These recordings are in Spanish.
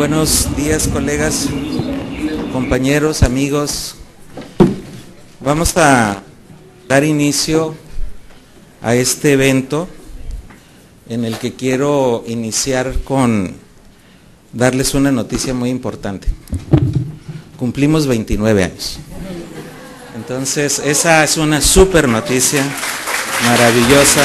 Buenos días, colegas, compañeros, amigos. Vamos a dar inicio a este evento en el que quiero iniciar con darles una noticia muy importante. Cumplimos 29 años. Entonces, esa es una súper noticia, maravillosa.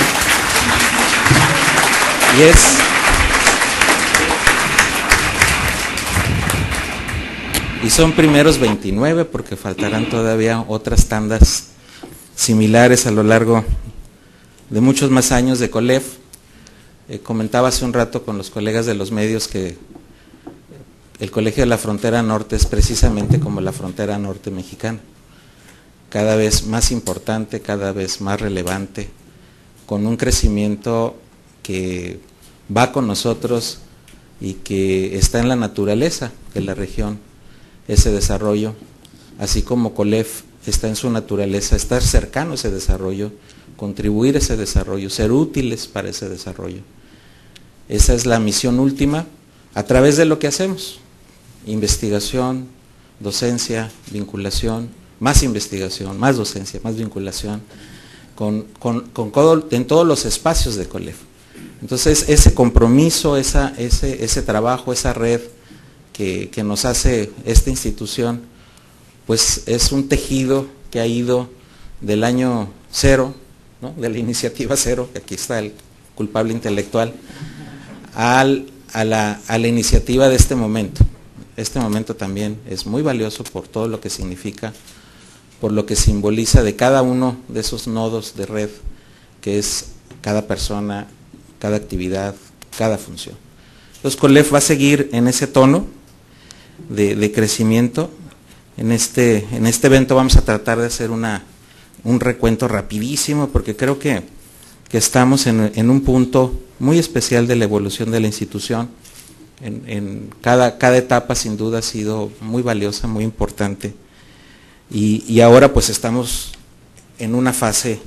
Y son primeros 29 porque faltarán todavía otras tandas similares a lo largo de muchos más años de COLEF. Comentaba hace un rato con los colegas de los medios que el Colegio de la Frontera Norte es precisamente como la frontera norte mexicana, cada vez más importante, cada vez más relevante, con un crecimiento que va con nosotros y que está en la naturaleza de la región, ese desarrollo, así como COLEF está en su naturaleza, estar cercano a ese desarrollo, contribuir a ese desarrollo, ser útiles para ese desarrollo. Esa es la misión última a través de lo que hacemos: investigación, docencia, vinculación, más investigación, más docencia, más vinculación, en todos los espacios de COLEF. Entonces, ese compromiso, ese trabajo, esa red que nos hace esta institución, pues es un tejido que ha ido del año cero, ¿no?, de la iniciativa cero, que aquí está el culpable intelectual, a la iniciativa de este momento. Este momento también es muy valioso por todo lo que significa, por lo que simboliza de cada uno de esos nodos de red, que es cada persona, cada actividad, cada función. Entonces, COLEF va a seguir en ese tono de crecimiento. En este evento vamos a tratar de hacer un recuento rapidísimo, porque creo que estamos en un punto muy especial de la evolución de la institución. En cada etapa sin duda ha sido muy valiosa, muy importante, y ahora pues estamos en una fase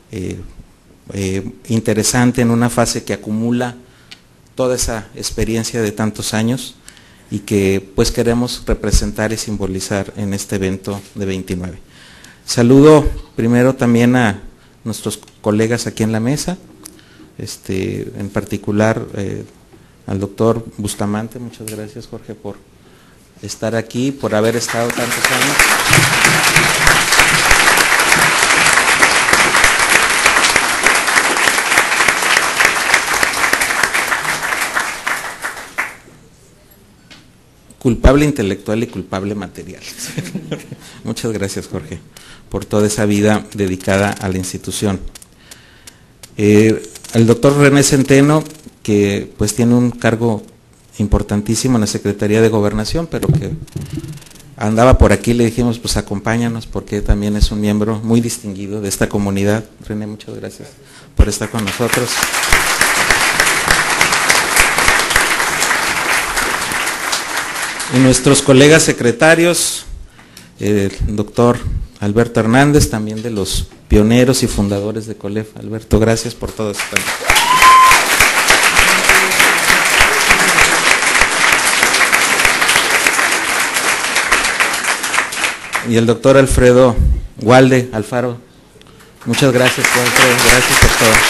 interesante, en una fase que acumula toda esa experiencia de tantos años y que pues queremos representar y simbolizar en este evento de 29. Saludo primero también a nuestros colegas aquí en la mesa, en particular al doctor Bustamante. Muchas gracias, Jorge, por estar aquí, por haber estado tantos años. Culpable intelectual y culpable material. Muchas gracias, Jorge, por toda esa vida dedicada a la institución. El doctor René Centeno, que pues tiene un cargo importantísimo en la Secretaría de Gobernación, pero que andaba por aquí, le dijimos, pues acompáñanos, porque también es un miembro muy distinguido de esta comunidad. René, muchas gracias por estar con nosotros. Y nuestros colegas secretarios, el doctor Alberto Hernández, también de los pioneros y fundadores de COLEF. Alberto, gracias por todo esto. Y el doctor Alfredo Walde Alfaro, muchas gracias, Alfredo, gracias por todo.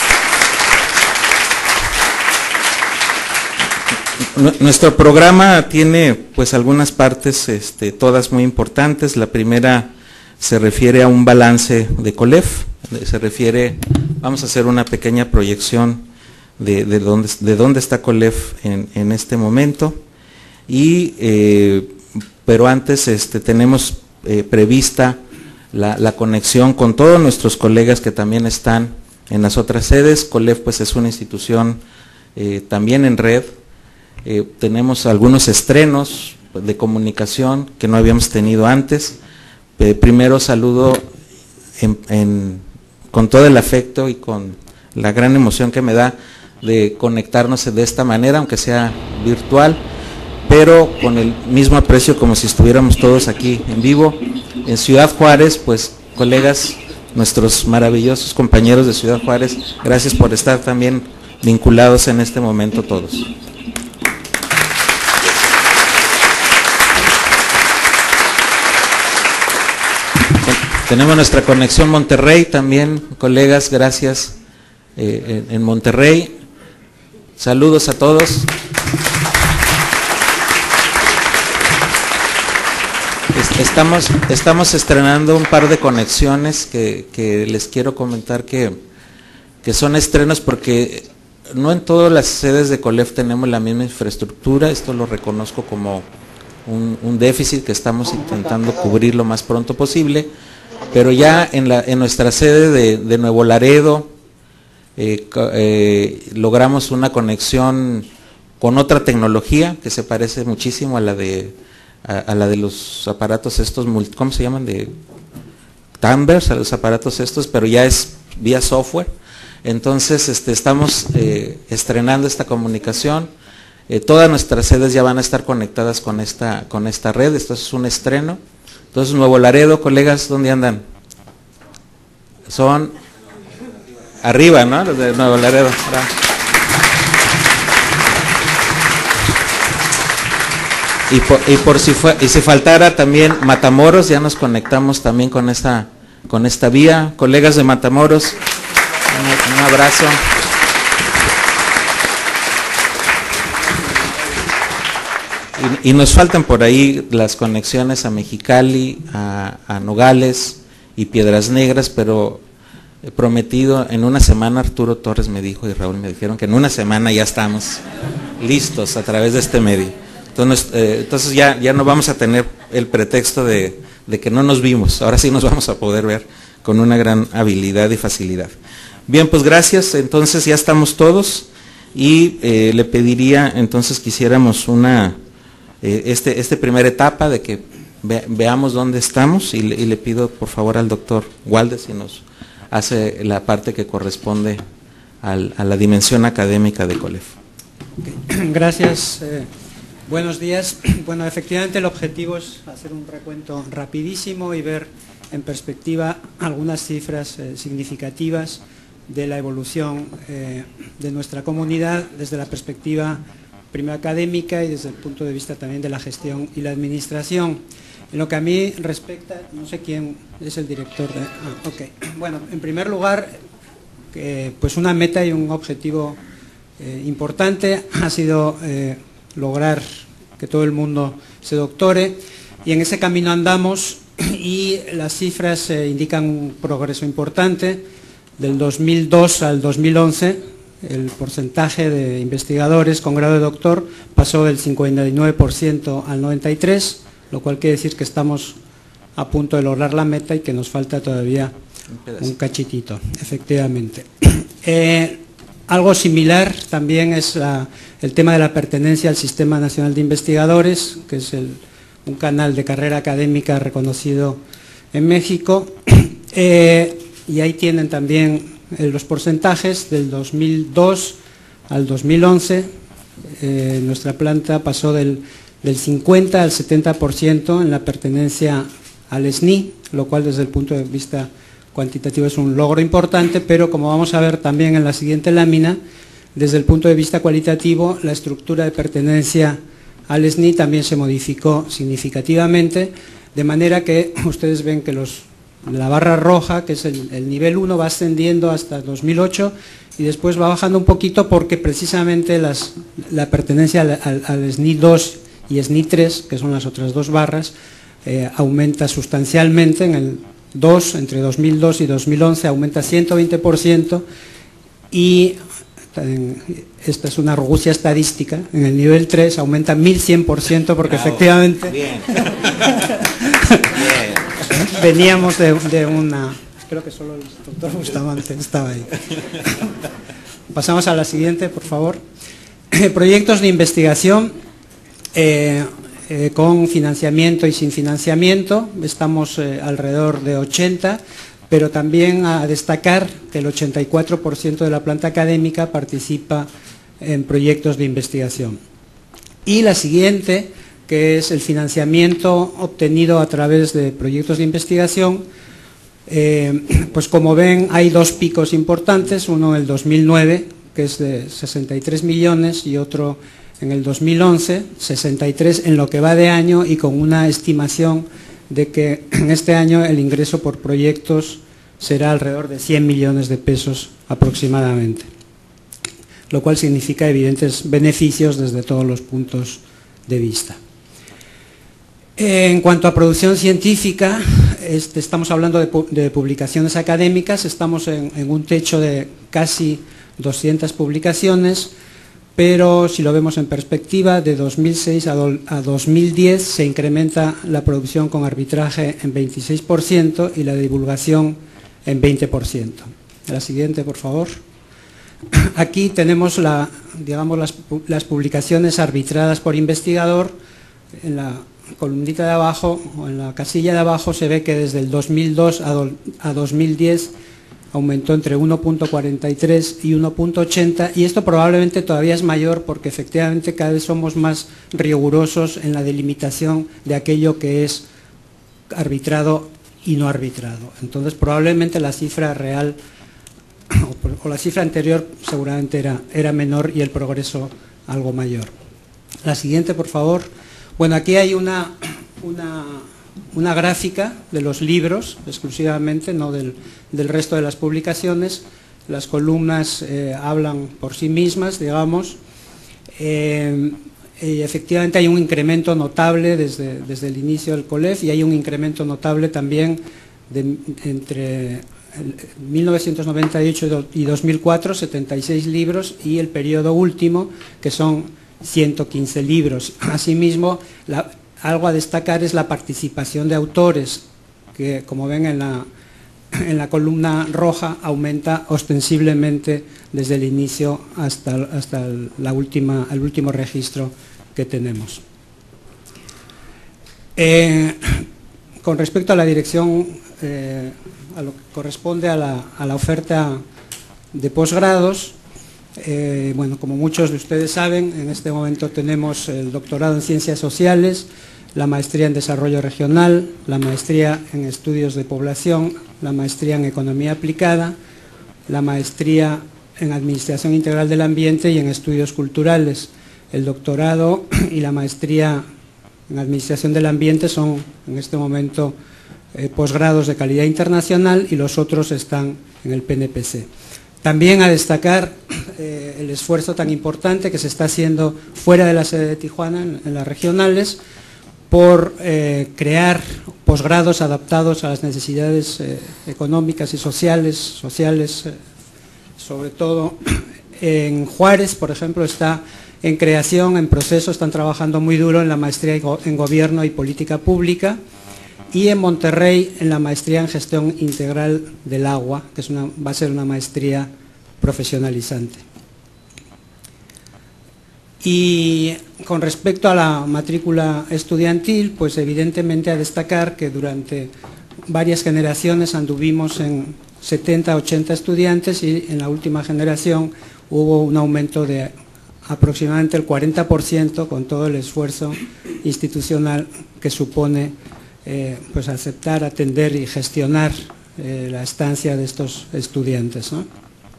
Nuestro programa tiene pues algunas partes, todas muy importantes. La primera se refiere a un balance de COLEF, vamos a hacer una pequeña proyección de dónde está COLEF en este momento, pero antes tenemos prevista la conexión con todos nuestros colegas que también están en las otras sedes. COLEF pues es una institución también en red. Tenemos algunos estrenos de comunicación que no habíamos tenido antes. Primero saludo con todo el afecto y con la gran emoción que me da de conectarnos de esta manera, aunque sea virtual, pero con el mismo aprecio como si estuviéramos todos aquí en vivo. En Ciudad Juárez, pues colegas, nuestros maravillosos compañeros de Ciudad Juárez, gracias por estar también vinculados en este momento todos. Tenemos nuestra conexión Monterrey también, colegas, gracias, en Monterrey. Saludos a todos. Estamos estrenando un par de conexiones que les quiero comentar que son estrenos porque no en todas las sedes de COLEF tenemos la misma infraestructura. Esto lo reconozco como un déficit que estamos intentando cubrir lo más pronto posible, pero ya en nuestra sede de Nuevo Laredo logramos una conexión con otra tecnología que se parece muchísimo a la de los aparatos estos, ¿cómo se llaman? De Danvers, a los aparatos estos, pero ya es vía software. Entonces estamos estrenando esta comunicación. Todas nuestras sedes ya van a estar conectadas con esta red. Esto es un estreno. Entonces, Nuevo Laredo, colegas, ¿dónde andan? Son arriba, ¿no? Los de Nuevo Laredo. Y si faltara también Matamoros, ya nos conectamos también con esta vía. Colegas de Matamoros, un abrazo. Y nos faltan por ahí las conexiones a Mexicali, a Nogales y Piedras Negras, pero he prometido en una semana. Arturo Torres me dijo y Raúl me dijeron que en una semana ya estamos listos a través de este medio. Entonces ya no vamos a tener el pretexto de que no nos vimos. Ahora sí nos vamos a poder ver con una gran habilidad y facilidad. Bien, pues gracias. Entonces ya estamos todos y le pediría entonces que hiciéramos esta primera etapa de que veamos dónde estamos y le pido por favor al doctor Walde si nos hace la parte que corresponde a la dimensión académica de COLEF. Okay. Gracias. Buenos días. Bueno, efectivamente el objetivo es hacer un recuento rapidísimo y ver en perspectiva algunas cifras significativas de la evolución de nuestra comunidad desde la perspectiva primero académica y desde el punto de vista también de la gestión y la administración. En lo que a mí respecta, no sé quién es el director de... ok. Bueno, en primer lugar, pues una meta y un objetivo importante ha sido lograr que todo el mundo se doctore y en ese camino andamos y las cifras indican un progreso importante. Del 2002 al 2011 el porcentaje de investigadores con grado de doctor pasó del 59% al 93%, lo cual quiere decir que estamos a punto de lograr la meta y que nos falta todavía un cachitito, efectivamente. Algo similar también es el tema de la pertenencia al Sistema Nacional de Investigadores, que es un canal de carrera académica reconocido en México. Y ahí tienen también los porcentajes del 2002 al 2011. Nuestra planta pasó del 50 al 70% en la pertenencia al SNI, lo cual desde el punto de vista cuantitativo es un logro importante, pero como vamos a ver también en la siguiente lámina, desde el punto de vista cualitativo, la estructura de pertenencia al SNI también se modificó significativamente, de manera que ustedes ven que la barra roja, que es el nivel 1, va ascendiendo hasta 2008 y después va bajando un poquito porque precisamente la pertenencia al SNI 2 y SNI 3, que son las otras dos barras, aumenta sustancialmente. En el 2, entre 2002 y 2011, aumenta 120% y esta es una argucia estadística. En el nivel 3 aumenta 1100% porque bravo, efectivamente bien. Veníamos de una... Creo que solo el doctor Bustamante estaba ahí. Pasamos a la siguiente, por favor. Proyectos de investigación con financiamiento y sin financiamiento. Estamos alrededor de 80, pero también a destacar que el 84% de la planta académica participa en proyectos de investigación. Y la siguiente, que es el financiamiento obtenido a través de proyectos de investigación. Pues como ven, hay dos picos importantes, uno en el 2009, que es de 63 millones, y otro en el 2011, 63 en lo que va de año, y con una estimación de que en este año el ingreso por proyectos será alrededor de 100 millones de pesos aproximadamente, lo cual significa evidentes beneficios desde todos los puntos de vista. En cuanto a producción científica, estamos hablando de publicaciones académicas, estamos en un techo de casi 200 publicaciones, pero si lo vemos en perspectiva, de 2006 a 2010 se incrementa la producción con arbitraje en 26% y la divulgación en 20%. La siguiente, por favor. Aquí tenemos las publicaciones arbitradas por investigador. En la columnita de abajo, o en la casilla de abajo, se ve que desde el 2002 a 2010 aumentó entre 1.43 y 1.80, y esto probablemente todavía es mayor porque efectivamente cada vez somos más rigurosos en la delimitación de aquello que es arbitrado y no arbitrado. Entonces probablemente la cifra real o la cifra anterior seguramente era menor y el progreso algo mayor. La siguiente, por favor. Bueno, aquí hay una gráfica de los libros exclusivamente, no del resto de las publicaciones. Las columnas hablan por sí mismas, digamos. Y efectivamente hay un incremento notable desde el inicio del COLEF, y hay un incremento notable también entre 1998 y 2004, 76 libros, y el periodo último, que son 115 libros. Asimismo, algo a destacar es la participación de autores, que como ven en la columna roja aumenta ostensiblemente desde el inicio hasta el último registro que tenemos. Con respecto a la dirección, a lo que corresponde a la oferta de posgrados, bueno, como muchos de ustedes saben, en este momento tenemos el doctorado en Ciencias Sociales, la maestría en Desarrollo Regional, la maestría en Estudios de Población, la maestría en Economía Aplicada, la maestría en Administración Integral del Ambiente y en Estudios Culturales. El doctorado y la maestría en Administración del Ambiente son en este momento posgrados de calidad internacional, y los otros están en el PNPC. También a destacar el esfuerzo tan importante que se está haciendo fuera de la sede de Tijuana, en las regionales, por crear posgrados adaptados a las necesidades económicas y sociales, sobre todo en Juárez, por ejemplo, está en creación, en proceso, están trabajando muy duro en la maestría en Gobierno y Política Pública, y en Monterrey en la maestría en Gestión Integral del Agua, que va a ser una maestría profesionalizante. Y con respecto a la matrícula estudiantil, pues evidentemente a destacar que durante varias generaciones anduvimos en 70, 80 estudiantes, y en la última generación hubo un aumento de aproximadamente el 40%, con todo el esfuerzo institucional que supone pues aceptar, atender y gestionar la estancia de estos estudiantes, ¿no?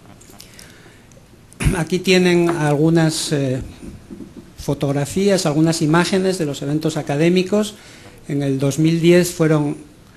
Aquí tienen algunas fotografías, algunas imágenes de los eventos académicos. En el 2010 fueron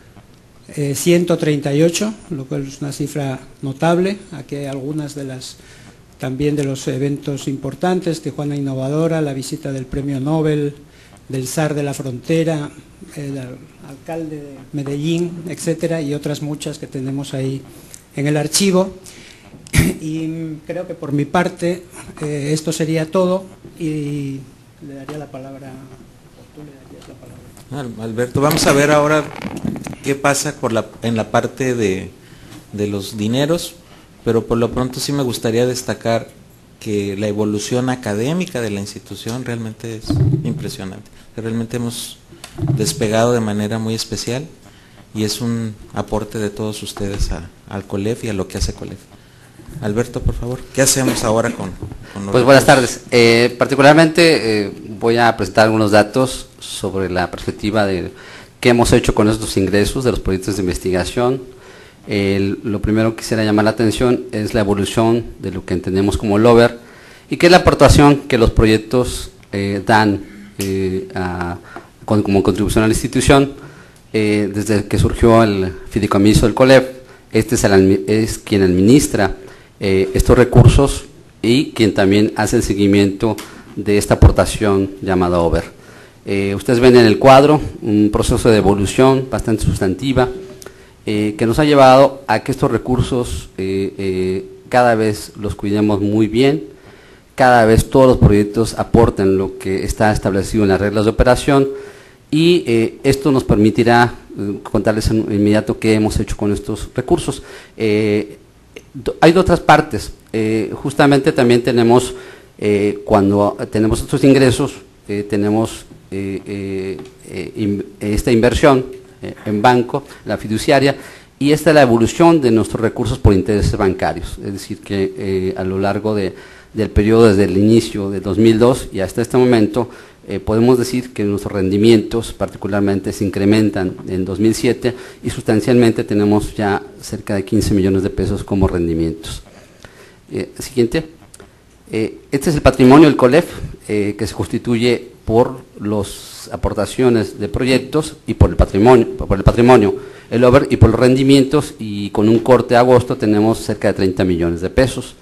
138, lo cual es una cifra notable. Aquí hay algunas también de los eventos importantes: Tijuana Innovadora, la visita del Premio Nobel, del zar de la frontera, el alcalde de Medellín, etcétera, y otras muchas que tenemos ahí en el archivo. Y creo que por mi parte esto sería todo, y le daría la palabra, o tú le darías la palabra. Alberto, vamos a ver ahora qué pasa en la parte de los dineros, pero por lo pronto sí me gustaría destacar que la evolución académica de la institución realmente es impresionante. Realmente hemos despegado de manera muy especial, y es un aporte de todos ustedes al COLEF y a lo que hace COLEF. Alberto, por favor, ¿qué hacemos ahora con Pues buenas tardes. Particularmente voy a presentar algunos datos sobre la perspectiva de qué hemos hecho con estos ingresos de los proyectos de investigación. Lo primero que quisiera llamar la atención es la evolución de lo que entendemos como LOVER, y qué es la aportación que los proyectos dan como contribución a la institución. desde que surgió el fideicomiso del COLEF, este es quien administra estos recursos y quien también hace el seguimiento de esta aportación llamada OVER. Ustedes ven en el cuadro un proceso de evolución bastante sustantiva que nos ha llevado a que estos recursos cada vez los cuidemos muy bien, cada vez todos los proyectos aporten lo que está establecido en las reglas de operación y esto nos permitirá contarles en inmediato qué hemos hecho con estos recursos. Hay otras partes, justamente también tenemos, cuando tenemos estos ingresos, tenemos esta inversión en banco, la fiduciaria, y esta es la evolución de nuestros recursos por intereses bancarios, es decir que a lo largo del periodo desde el inicio de 2002 y hasta este momento, podemos decir que nuestros rendimientos particularmente se incrementan en 2007 y sustancialmente tenemos ya cerca de 15 millones de pesos como rendimientos. Siguiente. Este es el patrimonio del COLEF, que se constituye por las aportaciones de proyectos y por el patrimonio, el OVER y por los rendimientos, y con un corte de agosto tenemos cerca de 30 millones de pesos.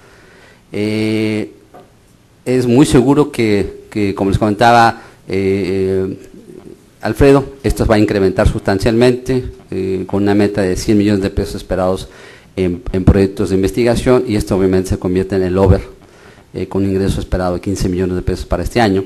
Es muy seguro que, como les comentaba Alfredo, esto va a incrementar sustancialmente con una meta de 100 millones de pesos esperados en proyectos de investigación, y esto obviamente se convierte en el OVER con un ingreso esperado de 15 millones de pesos para este año.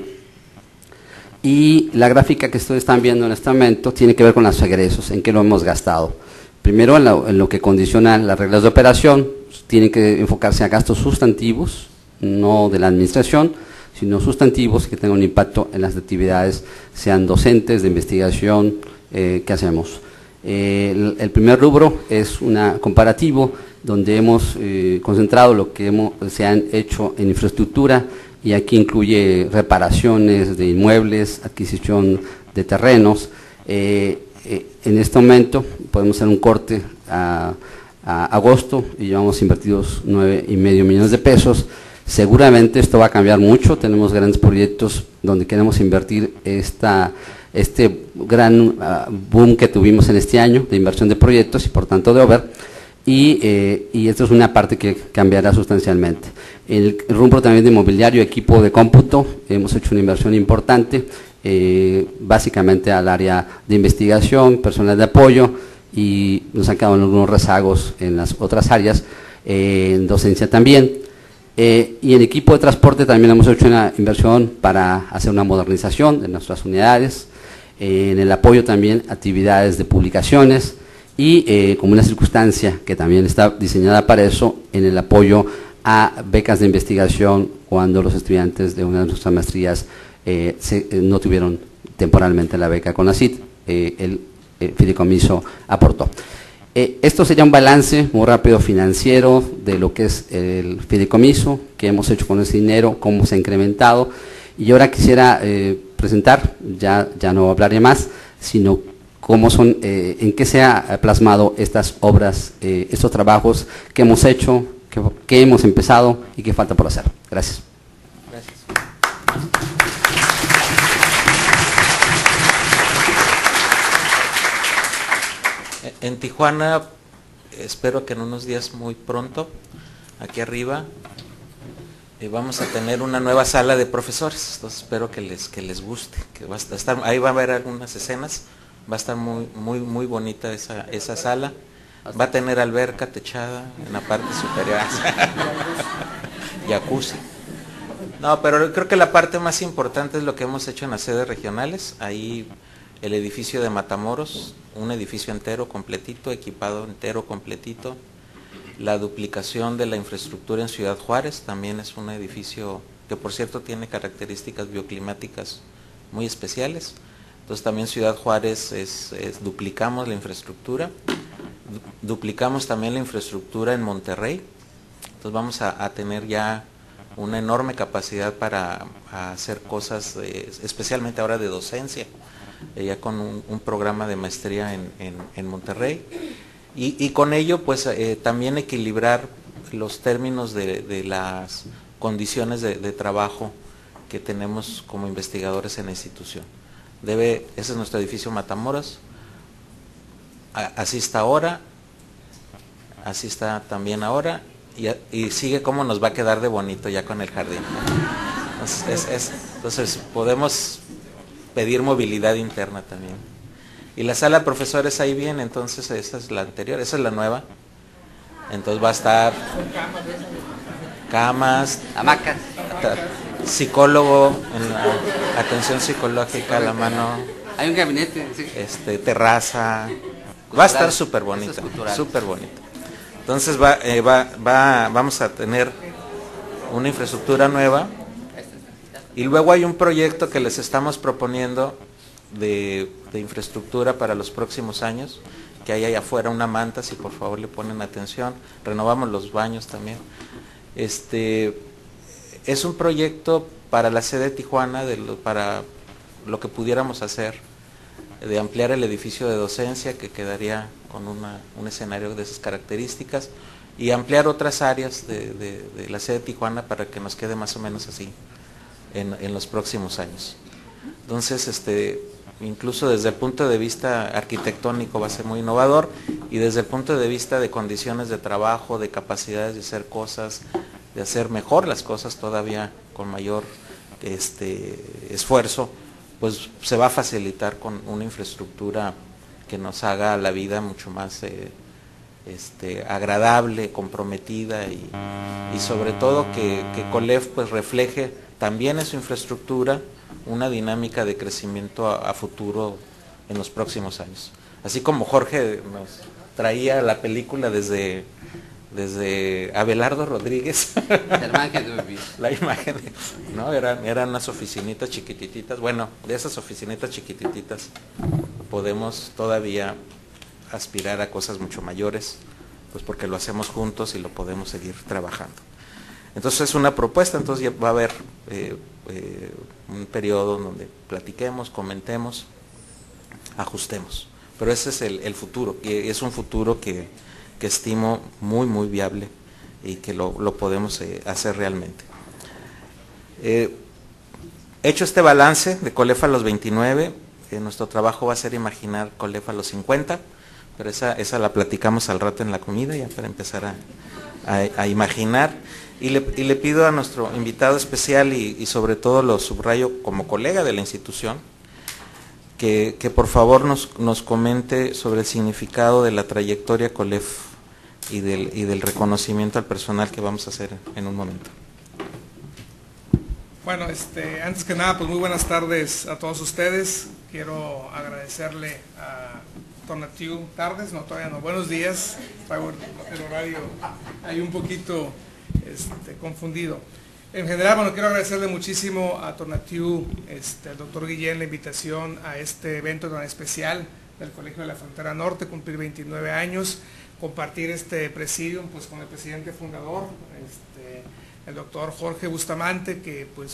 Y la gráfica que ustedes están viendo en este momento tiene que ver con los egresos, en qué lo hemos gastado. Primero en lo que condicionan las reglas de operación, tienen que enfocarse a gastos sustantivos, no de la administración, sino sustantivos que tengan un impacto en las actividades, sean docentes, de investigación, que hacemos. El primer rubro es un comparativo donde hemos concentrado lo que se han hecho en infraestructura, y aquí incluye reparaciones de inmuebles, adquisición de terrenos. En este momento podemos hacer un corte a agosto y llevamos invertidos 9,5 millones de pesos. Seguramente esto va a cambiar mucho, tenemos grandes proyectos donde queremos invertir este gran boom que tuvimos en este año de inversión de proyectos y por tanto de OVER, y esto es una parte que cambiará sustancialmente. El rubro también de mobiliario, equipo de cómputo, hemos hecho una inversión importante, básicamente al área de investigación, personal de apoyo, y nos han quedado algunos rezagos en las otras áreas, en docencia también. Y en equipo de transporte también hemos hecho una inversión para hacer una modernización de nuestras unidades, en el apoyo también actividades de publicaciones, y como una circunstancia que también está diseñada para eso, en el apoyo a becas de investigación cuando los estudiantes de una de nuestras maestrías no tuvieron temporalmente la beca CONACYT, el fideicomiso aportó. Esto sería un balance muy rápido financiero de lo que es el fideicomiso, qué hemos hecho con ese dinero, cómo se ha incrementado, y ahora quisiera presentar, ya no hablaré más, sino cómo son, en qué se ha plasmado estas obras, estos trabajos que hemos hecho, que hemos empezado y que falta por hacer. Gracias. Gracias. En Tijuana, espero que en unos días muy pronto, aquí arriba, vamos a tener una nueva sala de profesores. Entonces espero que les guste, que va a estar, ahí va a haber algunas escenas, va a estar muy bonita esa sala. Va a tener alberca techada en la parte superior, jacuzzi. No, pero creo que la parte más importante es lo que hemos hecho en las sedes regionales. Ahí el edificio de Matamoros, un edificio entero, completito, equipado entero, completito. La duplicación de la infraestructura en Ciudad Juárez, también es un edificio que por cierto tiene características bioclimáticas muy especiales. Entonces también Ciudad Juárez duplicamos la infraestructura. Duplicamos también la infraestructura en Monterrey. Entonces vamos a tener ya una enorme capacidad para hacer cosas, especialmente ahora de docencia, ya con un programa de maestría en Monterrey, y con ello pues también equilibrar los términos de las condiciones de trabajo que tenemos como investigadores en la institución. Ese es nuestro edificio Matamoros. así está ahora, así está también ahora, y sigue cómo nos va a quedar de bonito ya con el jardín. Entonces podemos pedir movilidad interna también. Y la sala de profesores ahí viene, entonces esa es la anterior, esa es la nueva. Entonces va a estar camas, Hamacas. psicólogo, atención psicológica a la mano, Hay un gabinete, sí. terraza, va a estar súper bonita, súper bonita. Entonces vamos a tener una infraestructura nueva, y luego hay un proyecto que les estamos proponiendo de infraestructura para los próximos años, que hay allá afuera una manta, si por favor le ponen atención, renovamos los baños también. Es un proyecto para la sede de Tijuana, para lo que pudiéramos hacer, de ampliar el edificio de docencia, que quedaría con un escenario de esas características, y ampliar otras áreas de la sede de Tijuana para que nos quede más o menos así en los próximos años. Entonces, incluso desde el punto de vista arquitectónico va a ser muy innovador, y desde el punto de vista de condiciones de trabajo, de capacidades de hacer cosas, de hacer mejor las cosas todavía con mayor esfuerzo, pues se va a facilitar con una infraestructura que nos haga la vida mucho más agradable, comprometida, y sobre todo que COLEF pues refleje también en su infraestructura una dinámica de crecimiento a futuro en los próximos años. Así como Jorge nos traía la película desde Abelardo Rodríguez, la imagen, ¿no? Eran unas oficinitas chiquititas. Bueno, de esas oficinitas chiquititas podemos todavía aspirar a cosas mucho mayores, pues porque lo hacemos juntos y lo podemos seguir trabajando. Entonces es una propuesta, entonces ya va a haber un periodo donde platiquemos, comentemos, ajustemos. Pero ese es el futuro, y es un futuro que estimo muy, muy viable, y que lo podemos hacer realmente. Hecho este balance de COLEF a los 29, nuestro trabajo va a ser imaginar COLEF a los 50, pero esa la platicamos al rato en la comida, ya para empezar a imaginar. Y le pido a nuestro invitado especial, y sobre todo lo subrayo como colega de la institución, que por favor nos comente sobre el significado de la trayectoria COLEF y del reconocimiento al personal que vamos a hacer en un momento. Bueno, antes que nada, pues muy buenas tardes a todos ustedes. Quiero agradecerle a Tonatiuh tardes, no, todavía no, buenos días, traigo el horario ahí un poquito confundido. En general, bueno, quiero agradecerle muchísimo a Tonatiuh, al doctor Guillén, la invitación a este evento tan especial del Colegio de la Frontera Norte, cumplir 29 años, compartir este presidium pues con el presidente fundador, el doctor Jorge Bustamante, que pues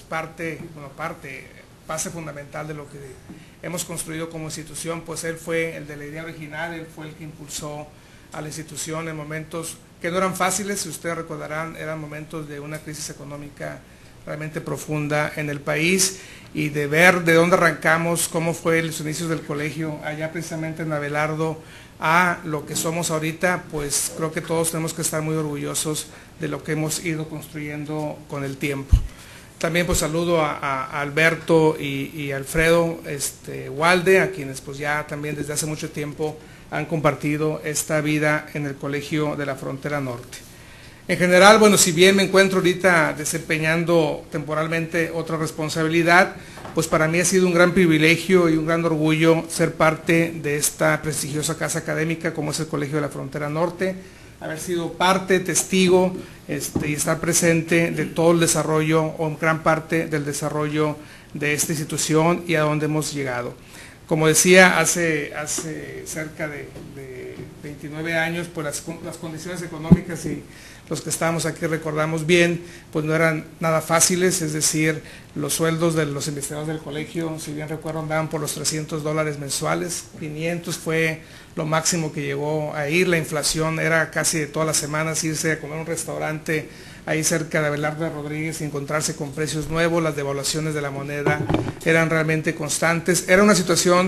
base fundamental de lo que hemos construido como institución, pues él fue el de la idea original, él fue el que impulsó a la institución en momentos que no eran fáciles, si ustedes recordarán, eran momentos de una crisis económica realmente profunda en el país, y de ver de dónde arrancamos, cómo fue los inicios del colegio allá precisamente en Abelardo, a lo que somos ahorita, pues creo que todos tenemos que estar muy orgullosos de lo que hemos ido construyendo con el tiempo. También pues saludo a Alberto y Alfredo Walde, a quienes pues ya también desde hace mucho tiempo han compartido esta vida en el Colegio de la Frontera Norte. En general, bueno, si bien me encuentro ahorita desempeñando temporalmente otra responsabilidad, pues para mí ha sido un gran privilegio y un gran orgullo ser parte de esta prestigiosa casa académica como es el Colegio de la Frontera Norte, haber sido parte, testigo y estar presente de todo el desarrollo, o gran parte del desarrollo de esta institución y a donde hemos llegado. Como decía, hace cerca de 29 años, pues las condiciones económicas, y los que estábamos aquí recordamos bien, pues no eran nada fáciles, es decir, los sueldos de los investigadores del colegio, si bien recuerdo, andaban por los $300 mensuales, 500 fue lo máximo que llegó a ir, la inflación era casi de todas las semanas irse a comer a un restaurante ahí cerca de Abelardo Rodríguez y encontrarse con precios nuevos, las devaluaciones de la moneda eran realmente constantes, era una situación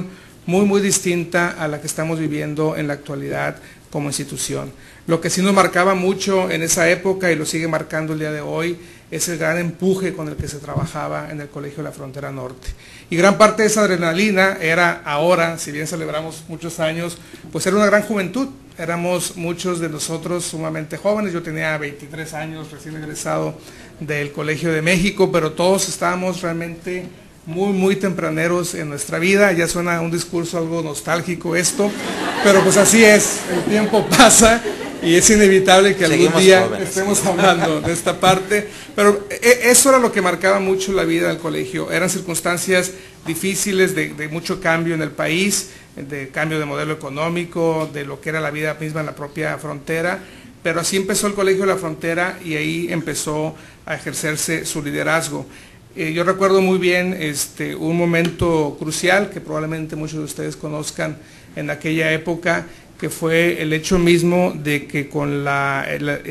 muy distinta a la que estamos viviendo en la actualidad como institución. Lo que sí nos marcaba mucho en esa época y lo sigue marcando el día de hoy es el gran empuje con el que se trabajaba en el Colegio de la Frontera Norte. Y gran parte de esa adrenalina era ahora, si bien celebramos muchos años, pues era una gran juventud. Éramos muchos de nosotros sumamente jóvenes, yo tenía 23 años recién egresado del Colegio de México, pero todos estábamos realmente muy tempraneros en nuestra vida. Ya suena un discurso algo nostálgico esto, pero pues así es, el tiempo pasa y es inevitable que algún día estemos hablando de esta parte, pero eso era lo que marcaba mucho la vida del colegio. Eran circunstancias difíciles de mucho cambio en el país, de cambio de modelo económico, de lo que era la vida misma en la propia frontera, pero así empezó el Colegio de la Frontera y ahí empezó a ejercerse su liderazgo. Yo recuerdo muy bien un momento crucial que probablemente muchos de ustedes conozcan en aquella época, que fue el hecho mismo de que con la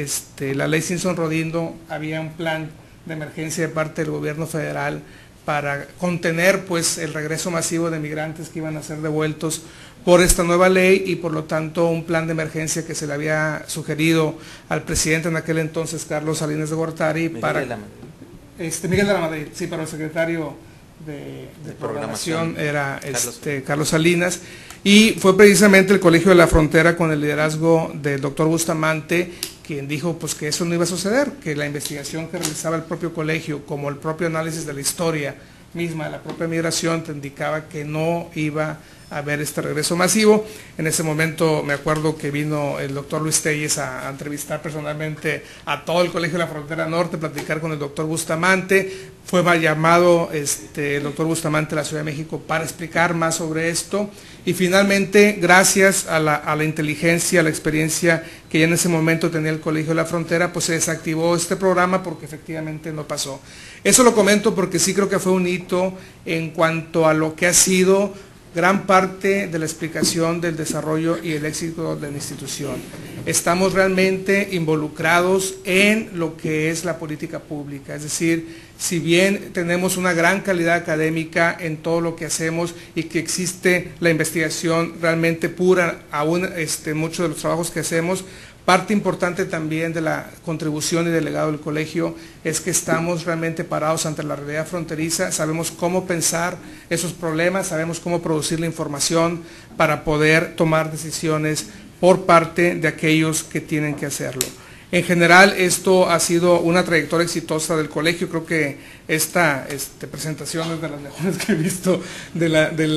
ley Simpson-Rodindo había un plan de emergencia de parte del gobierno federal para contener pues el regreso masivo de migrantes que iban a ser devueltos por esta nueva ley, y por lo tanto un plan de emergencia que se le había sugerido al presidente en aquel entonces, Carlos Salinas de Gortari, Miguel de la Madrid, sí, para el secretario de programación era Carlos Salinas, y fue precisamente el Colegio de la Frontera con el liderazgo del doctor Bustamante quien dijo pues que eso no iba a suceder, que la investigación que realizaba el propio colegio, como el propio análisis de la historia misma de la propia migración, te indicaba que no iba a haber este regreso masivo. En ese momento me acuerdo que vino el doctor Luis Telles a entrevistar personalmente a todo el Colegio de la Frontera Norte, platicar con el doctor Bustamante. Fue llamado el doctor Bustamante a la Ciudad de México para explicar más sobre esto, y finalmente, gracias a la inteligencia, a la experiencia que ya en ese momento tenía el Colegio de la Frontera, pues se desactivó este programa porque efectivamente no pasó. Eso lo comento porque sí creo que fue un hito en cuanto a lo que ha sido gran parte de la explicación del desarrollo y el éxito de la institución. Estamos realmente involucrados en lo que es la política pública, es decir, si bien tenemos una gran calidad académica en todo lo que hacemos y que existe la investigación realmente pura, aún muchos de los trabajos que hacemos, parte importante también de la contribución y del legado del colegio es que estamos realmente parados ante la realidad fronteriza, sabemos cómo pensar esos problemas, sabemos cómo producir la información para poder tomar decisiones por parte de aquellos que tienen que hacerlo. En general, esto ha sido una trayectoria exitosa del colegio. Creo que esta presentación es de las mejores que he visto de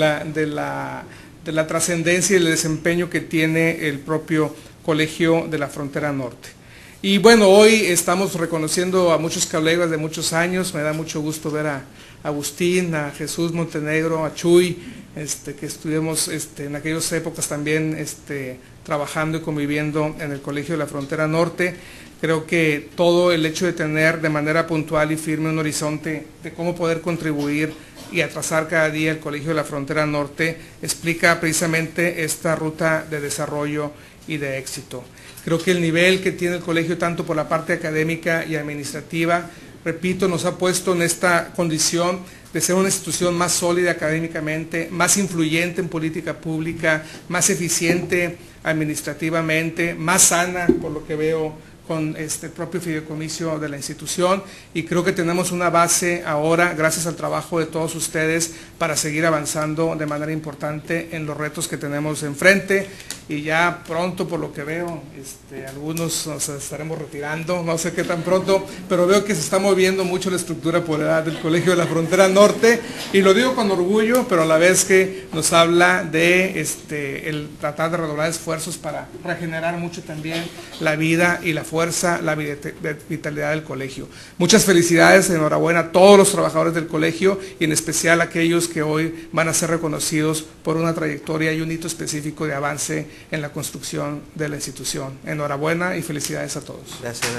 la trascendencia y el desempeño que tiene el propio Colegio de la Frontera Norte. Y bueno, hoy estamos reconociendo a muchos colegas de muchos años. Me da mucho gusto ver a Agustín, a Jesús Montenegro, a Chuy, que estuvimos en aquellas épocas también trabajando y conviviendo en el Colegio de la Frontera Norte. Creo que todo el hecho de tener de manera puntual y firme un horizonte de cómo poder contribuir y atrasar cada día el Colegio de la Frontera Norte explica precisamente esta ruta de desarrollo y de éxito. Creo que el nivel que tiene el colegio, tanto por la parte académica y administrativa, repito, nos ha puesto en esta condición de ser una institución más sólida académicamente, más influyente en política pública, más eficiente administrativamente, más sana, por lo que veo, con el propio fideicomiso de la institución, y creo que tenemos una base ahora, gracias al trabajo de todos ustedes, para seguir avanzando de manera importante en los retos que tenemos enfrente, y ya pronto, por lo que veo, algunos nos estaremos retirando, no sé qué tan pronto, pero veo que se está moviendo mucho la estructura por edad del Colegio de la Frontera Norte, y lo digo con orgullo, pero a la vez que nos habla de el tratar de redoblar esfuerzos para regenerar mucho también la vida y la fuerza, la vitalidad del colegio. Muchas felicidades, enhorabuena a todos los trabajadores del colegio y en especial a aquellos que hoy van a ser reconocidos por una trayectoria y un hito específico de avance en la construcción de la institución. Enhorabuena y felicidades a todos. Gracias.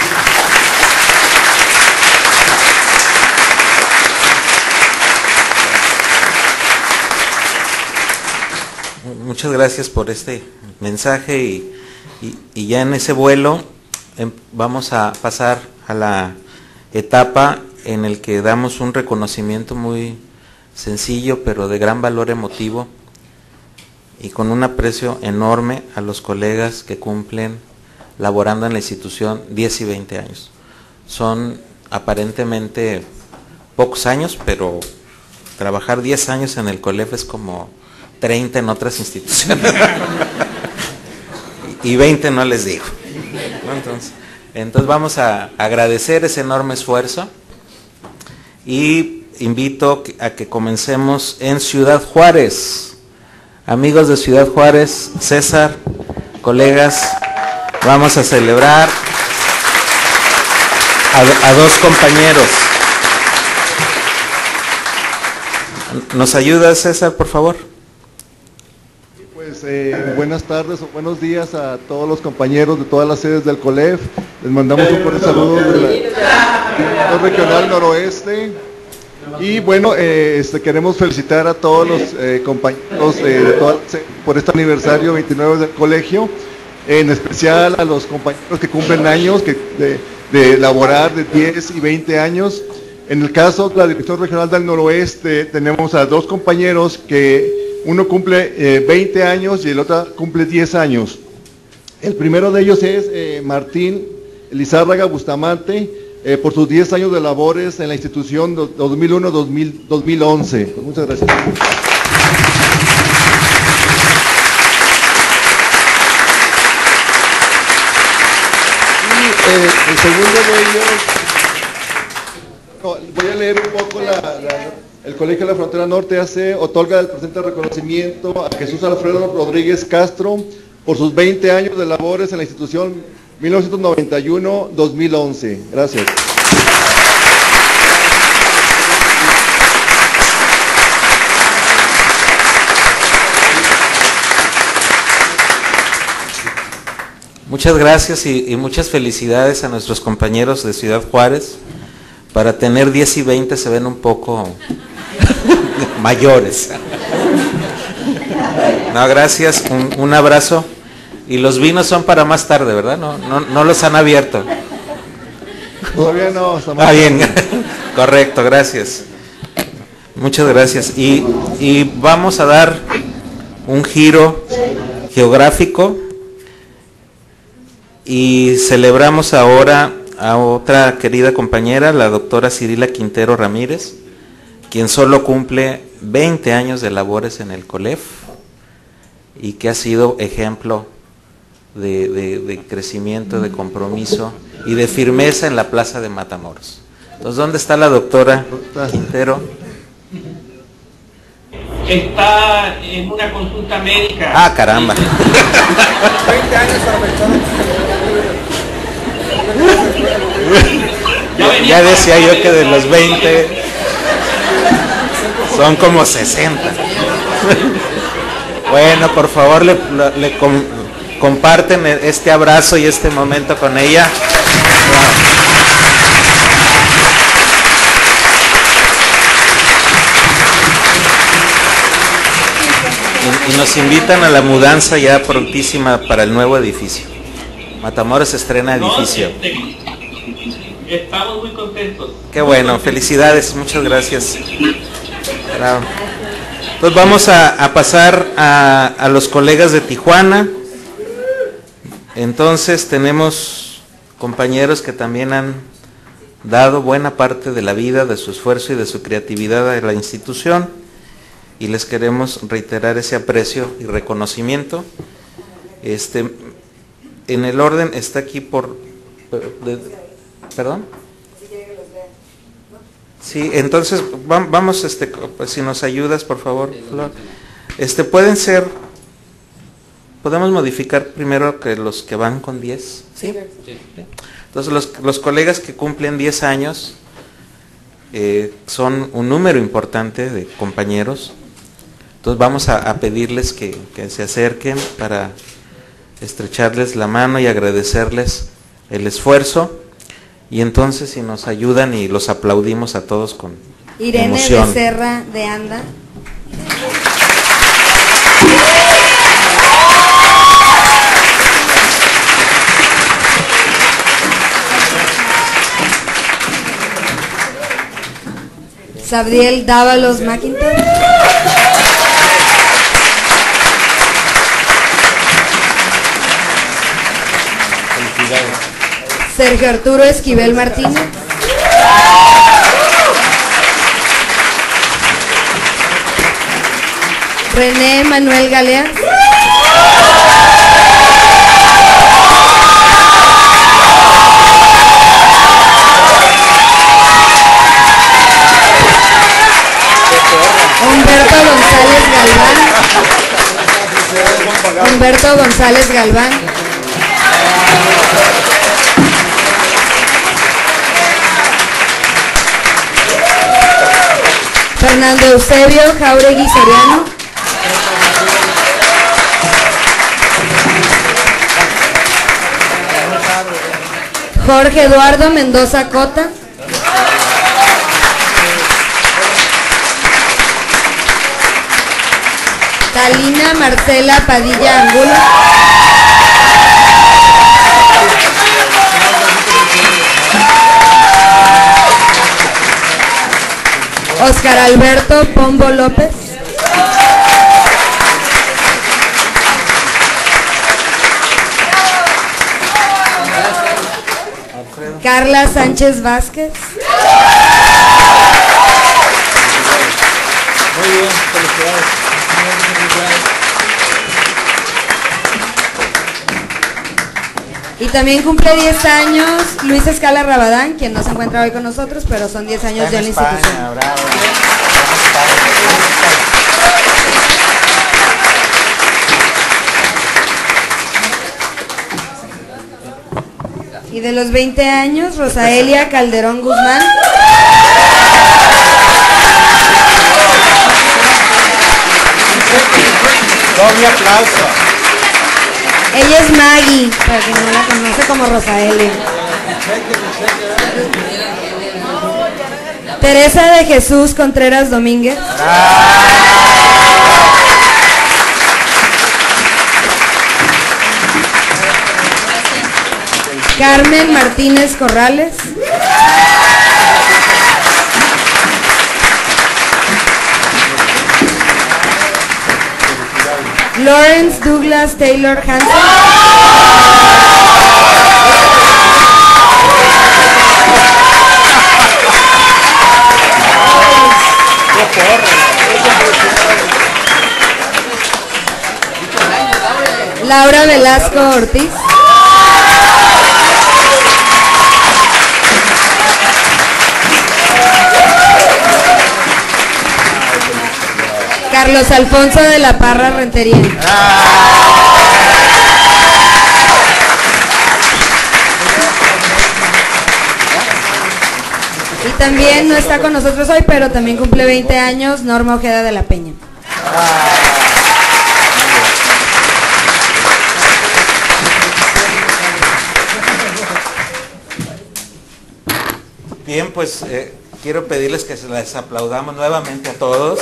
Muchas gracias por este mensaje y ya en ese vuelo vamos a pasar a la etapa en el que damos un reconocimiento muy sencillo pero de gran valor emotivo y con un aprecio enorme a los colegas que cumplen laborando en la institución 10 y 20 años. Son aparentemente pocos años, pero trabajar 10 años en el COLEF es como 30 en otras instituciones. Y 20 no les digo. Entonces vamos a agradecer ese enorme esfuerzo y invito a que comencemos en Ciudad Juárez. Amigos de Ciudad Juárez, César, colegas, vamos a celebrar a dos compañeros. ¿Nos ayuda, César, por favor? Pues buenas tardes o buenos días a todos los compañeros de todas las sedes del COLEF. Les mandamos un fuerte saludo de la regional noroeste. Y bueno, queremos felicitar a todos los compañeros por este aniversario 29 del colegio, en especial a los compañeros que cumplen años de laborar de 10 y 20 años. En el caso de la Dirección Regional del Noroeste, tenemos a dos compañeros que uno cumple 20 años y el otro cumple 10 años. El primero de ellos es Martín Lizárraga Bustamante, por sus 10 años de labores en la institución 2001-2011. Pues muchas gracias. Y el segundo de ellos, voy a leer un poco el Colegio de la Frontera Norte otorga el presente reconocimiento a Jesús Alfredo Rodríguez Castro por sus 20 años de labores en la institución 1991-2011. Gracias. Muchas gracias y muchas felicidades a nuestros compañeros de Ciudad Juárez. Para tener 10 y 20 se ven un poco mayores. No, gracias, un abrazo. Y los vinos son para más tarde, ¿verdad? No los han abierto. Todavía no. Ah, bien, correcto, gracias. Muchas gracias. Y vamos a dar un giro geográfico y celebramos ahora a otra querida compañera, la doctora Cirila Quintero Ramírez, quien solo cumple 20 años de labores en el COLEF y que ha sido ejemplo de crecimiento, de compromiso y de firmeza en la plaza de Matamoros. Entonces, ¿dónde está la doctora Quintero? Está en una consulta médica. Ah, caramba. 20 años para Ya decía yo que de los 20 son como 60. Bueno, por favor, comparten este abrazo y este momento con ella. Y nos invitan a la mudanza ya prontísima para el nuevo edificio. Matamoros estrena edificio. Estamos muy contentos. Qué bueno, felicidades, muchas gracias. Bravo. Pues vamos a pasar a los colegas de Tijuana. Entonces tenemos compañeros que también han dado buena parte de la vida, de su esfuerzo y de su creatividad a la institución, y les queremos reiterar ese aprecio y reconocimiento. En el orden está aquí ¿perdón? Sí, entonces vamos, pues, si nos ayudas, por favor, Flor. Podemos modificar primero que los que van con 10, ¿sí? Entonces los colegas que cumplen 10 años son un número importante de compañeros. Entonces vamos a pedirles que se acerquen para estrecharles la mano y agradecerles el esfuerzo. Y entonces, si nos ayudan y los aplaudimos a todos con Irene emoción. Becerra de Anda. Sabriel Dávalos McIntosh. Sergio Arturo Esquivel Martínez. René Manuel Galeas. Humberto González Galván. Fernando Eusebio Jauregui Soriano. Jorge Eduardo Mendoza Cota. Talina Marcela Padilla Angulo. Oscar Alberto Pombo López. Carla Sánchez Vázquez. Muy bien, felicidades. Y también cumple 10 años Luis Escala Rabadán, quien no se encuentra hoy con nosotros, pero son 10 años ya en la institución. Bravo. Y de los 20 años, Rosaelia Calderón Guzmán. Doble aplauso. Ella es Maggie, para quien no la conoce como Rosaelia. Teresa de Jesús Contreras Domínguez. Carmen Martínez Corrales. Lawrence Douglas Taylor Hansen. Laura Velasco Ortiz. Carlos Alfonso de la Parra Rentería. Y también no está con nosotros hoy, pero también cumple 20 años, Norma Ojeda de la Peña. Bien, pues quiero pedirles que se les aplaudamos nuevamente a todos.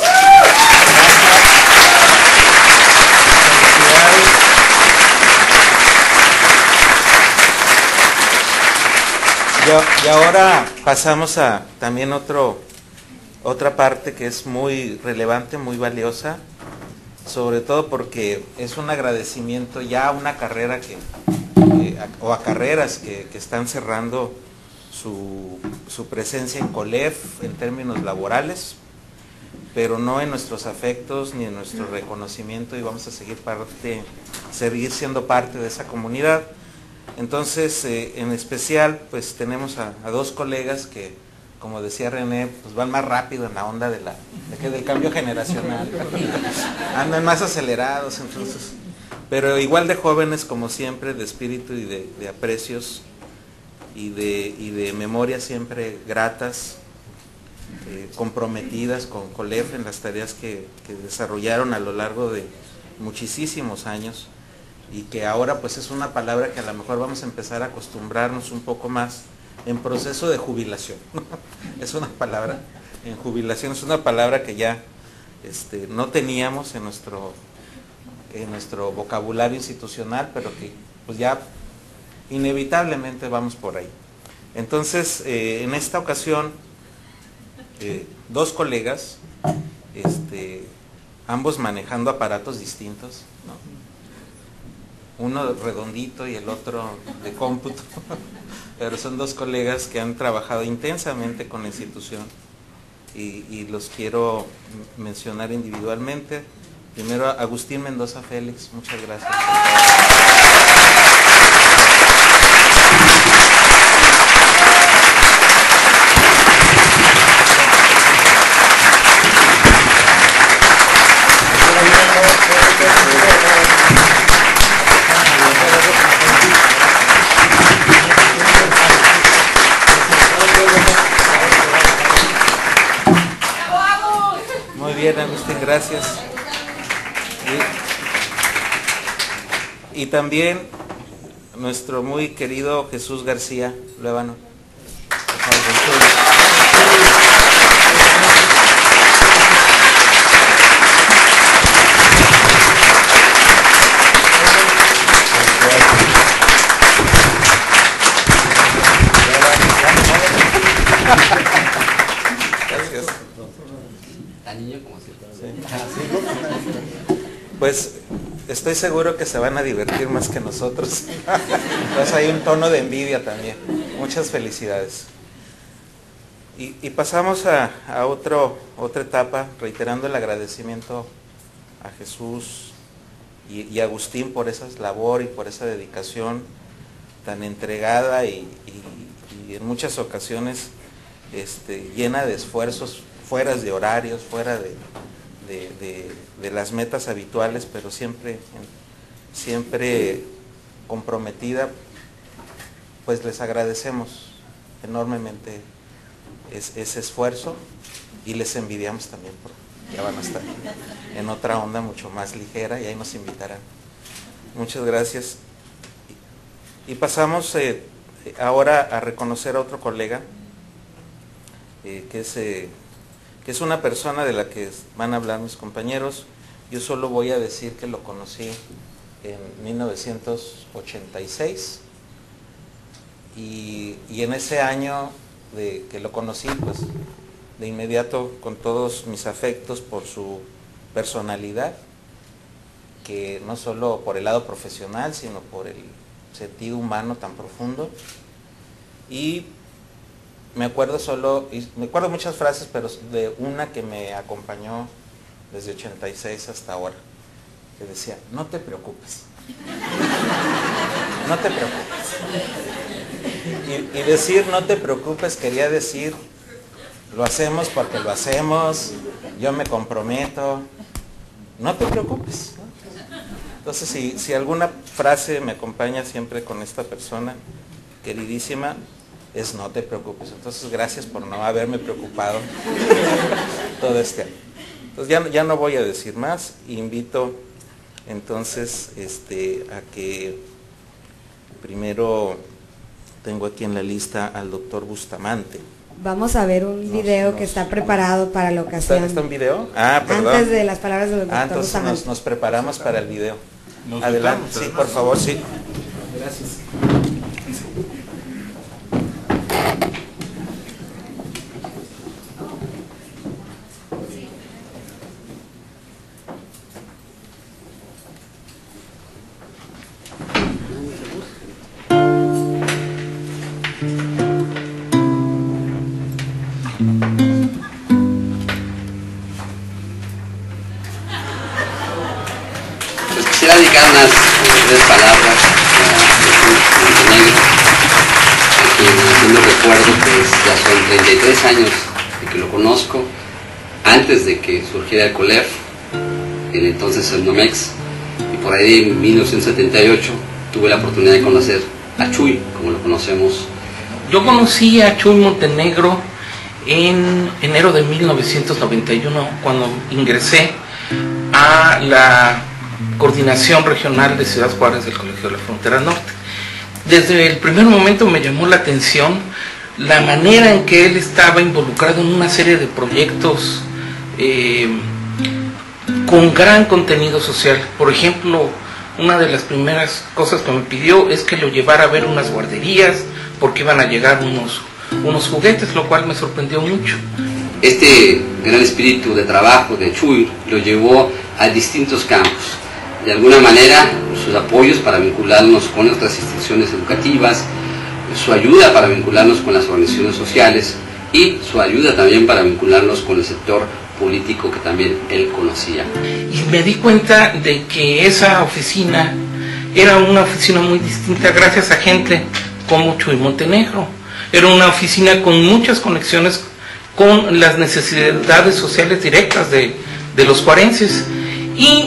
Y ahora pasamos a también otra parte que es muy relevante, muy valiosa, sobre todo porque es un agradecimiento ya a una carrera o a carreras que están cerrando su presencia en COLEF en términos laborales, pero no en nuestros afectos ni en nuestro reconocimiento, y vamos a seguir siendo parte de esa comunidad. Entonces, en especial, pues tenemos a dos colegas que, como decía René, pues van más rápido en la onda del cambio generacional. Andan más acelerados, entonces, pero igual de jóvenes como siempre, de espíritu y de aprecios y de memoria siempre gratas, comprometidas con COLEF en las tareas que desarrollaron a lo largo de muchísimos años, y que ahora pues es una palabra que a lo mejor vamos a empezar a acostumbrarnos un poco más en proceso de jubilación. Es una palabra, en jubilación es una palabra que ya no teníamos en nuestro vocabulario institucional, pero que pues ya inevitablemente vamos por ahí. Entonces, en esta ocasión, dos colegas, ambos manejando aparatos distintos, ¿no? uno redondito y el otro de cómputo, pero son dos colegas que han trabajado intensamente con la institución y los quiero mencionar individualmente. Primero, Agustín Mendoza Félix, muchas gracias. Muy bien, Agustín, gracias. Y también nuestro muy querido Jesús García Luébano. Gracias. Pues estoy seguro que se van a divertir más que nosotros. Entonces hay un tono de envidia también. Muchas felicidades. Y pasamos a otra etapa, reiterando el agradecimiento a Jesús y a Agustín por esa labor y por esa dedicación tan entregada y en muchas ocasiones llena de esfuerzos, fuera de horarios, fuera de las metas habituales, pero siempre comprometida. Pues les agradecemos enormemente ese esfuerzo y les envidiamos también porque ya van a estar en otra onda mucho más ligera y ahí nos invitarán. Muchas gracias. Y pasamos ahora a reconocer a otro colega que es una persona de la que van a hablar mis compañeros. Yo solo voy a decir que lo conocí en 1986 y en ese año de que lo conocí, pues de inmediato con todos mis afectos por su personalidad, que no solo por el lado profesional, sino por el sentido humano tan profundo. Y me acuerdo muchas frases, pero de una que me acompañó desde 86 hasta ahora, que decía: no te preocupes, no te preocupes. Y decir no te preocupes quería decir, lo hacemos porque lo hacemos, yo me comprometo, no te preocupes, ¿no? Entonces, si alguna frase me acompaña siempre con esta persona queridísima, es no te preocupes. Entonces, gracias por no haberme preocupado todo este año. Entonces, ya no voy a decir más. Invito entonces a que primero tengo aquí en la lista al doctor Bustamante. Vamos a ver un video que está preparado para la ocasión. ¿Está un video? Ah, perdón. Antes de las palabras del doctor entonces Bustamante. nos preparamos para el video. Adelante, sí, por favor, sí. Gracias. Quisiera dedicar unas breves palabras a Montenegro, a quien haciendo recuerdo que ya son 33 años de que lo conozco, antes de que surgiera el COLEF, el entonces el NOMEX, y por ahí en 1978 tuve la oportunidad de conocer a Chuy, como lo conocemos. Yo conocí a Chuy Montenegro en enero de 1991, cuando ingresé a la Coordinación Regional de Ciudad Juárez del Colegio de la Frontera Norte. Desde el primer momento me llamó la atención la manera en que él estaba involucrado en una serie de proyectos con gran contenido social. Por ejemplo, una de las primeras cosas que me pidió es que lo llevara a ver unas guarderías porque iban a llegar unos juguetes, lo cual me sorprendió mucho. Este gran espíritu de trabajo de Chuy lo llevó a distintos campos. De alguna manera sus apoyos para vincularnos con otras instituciones educativas, su ayuda para vincularnos con las organizaciones sociales y su ayuda también para vincularnos con el sector político que también él conocía. Y me di cuenta de que esa oficina era una oficina muy distinta gracias a gente como Chuy Montenegro. Era una oficina con muchas conexiones con las necesidades sociales directas de los juarenses. Y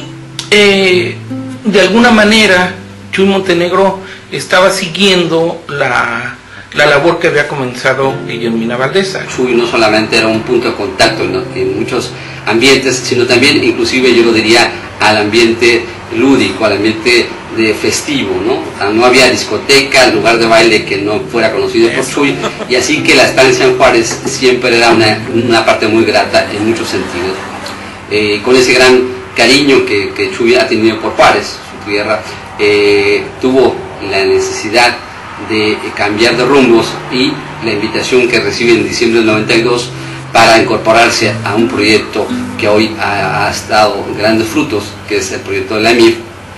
de alguna manera Chuy Montenegro estaba siguiendo la labor que había comenzado Guillermina Valdés. Chuy no solamente era un punto de contacto en muchos ambientes, sino también, inclusive yo lo diría, al ambiente lúdico, al ambiente de festivo, ¿no? No había discoteca, lugar de baile que no fuera conocido por Chuy, y así que la estancia en Juárez siempre era una parte muy grata en muchos sentidos. Con ese gran cariño que Chuy ha tenido por Juárez, su tierra, tuvo la necesidad de cambiar de rumbos, y la invitación que recibe en diciembre del 92 para incorporarse a un proyecto que hoy ha dado grandes frutos, que es el proyecto de la EMIF,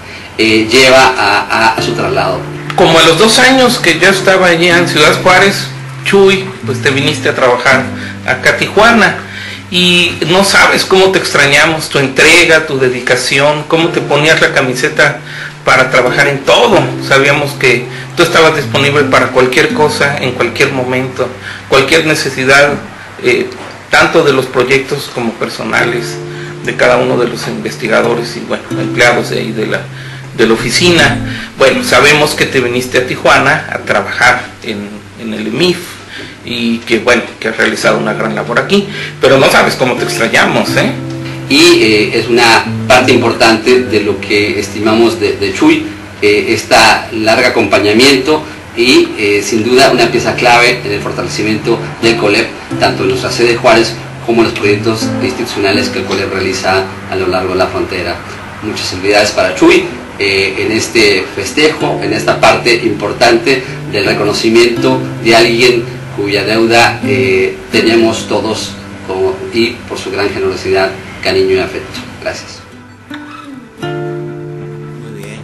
lleva a su traslado. Como a los 2 años que yo estaba allá en Ciudad Juárez, Chuy, pues te viniste a trabajar acá a Tijuana, y no sabes cómo te extrañamos, tu entrega, tu dedicación, cómo te ponías la camiseta para trabajar en todo. Sabíamos que tú estabas disponible para cualquier cosa, en cualquier momento, cualquier necesidad, tanto de los proyectos como personales de cada uno de los investigadores y bueno, empleados de ahí de la oficina. Bueno, sabemos que te viniste a Tijuana a trabajar en el EMIF, y que bueno, que has realizado una gran labor aquí, pero no sabes cómo te extrañamos, ¿eh? Y es una parte importante de lo que estimamos de Chuy, este largo acompañamiento y sin duda una pieza clave en el fortalecimiento del COLEF, tanto en nuestra sede de Juárez como en los proyectos institucionales que el COLEF realiza a lo largo de la frontera. Muchas felicidades para Chuy en este festejo, en esta parte importante del reconocimiento de alguien cuya deuda tenemos todos, y por su gran generosidad, cariño y afecto. Gracias. Muy bien.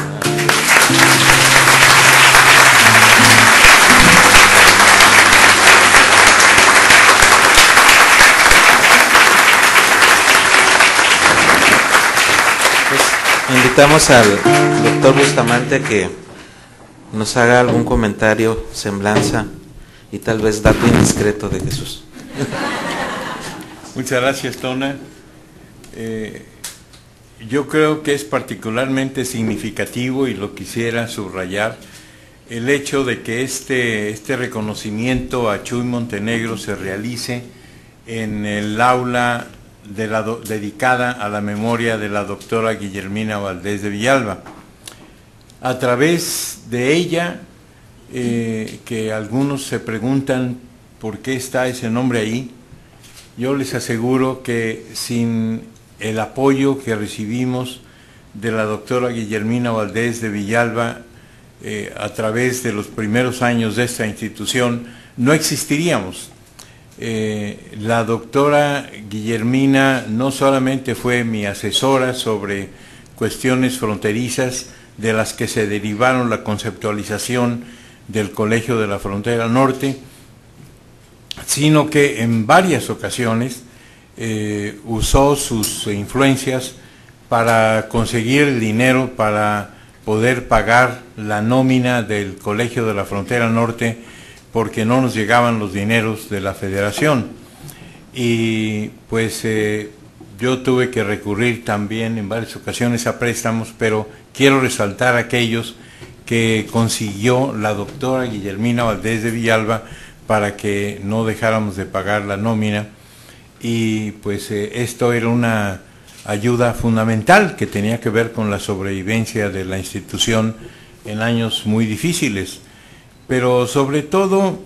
Pues invitamos al doctor Bustamante a que nos haga algún comentario, semblanza y tal vez dato indiscreto de Jesús. Muchas gracias, Tona. Yo creo que es particularmente significativo, y lo quisiera subrayar, el hecho de que este reconocimiento a Chuy Montenegro se realice en el aula dedicada a la memoria de la doctora Guillermina Valdés de Villalba. A través de ella, que algunos se preguntan por qué está ese nombre ahí, yo les aseguro que sin el apoyo que recibimos de la doctora Guillermina Valdés de Villalba a través de los primeros años de esta institución, no existiríamos. La doctora Guillermina no solamente fue mi asesora sobre cuestiones fronterizas, de las que se derivaron la conceptualización del Colegio de la Frontera Norte, sino que en varias ocasiones usó sus influencias para conseguir el dinero para poder pagar la nómina del Colegio de la Frontera Norte, porque no nos llegaban los dineros de la Federación. Y pues yo tuve que recurrir también en varias ocasiones a préstamos, pero quiero resaltar aquellos que consiguió la doctora Guillermina Valdés de Villalba para que no dejáramos de pagar la nómina, y pues esto era una ayuda fundamental que tenía que ver con la sobrevivencia de la institución en años muy difíciles. Pero sobre todo,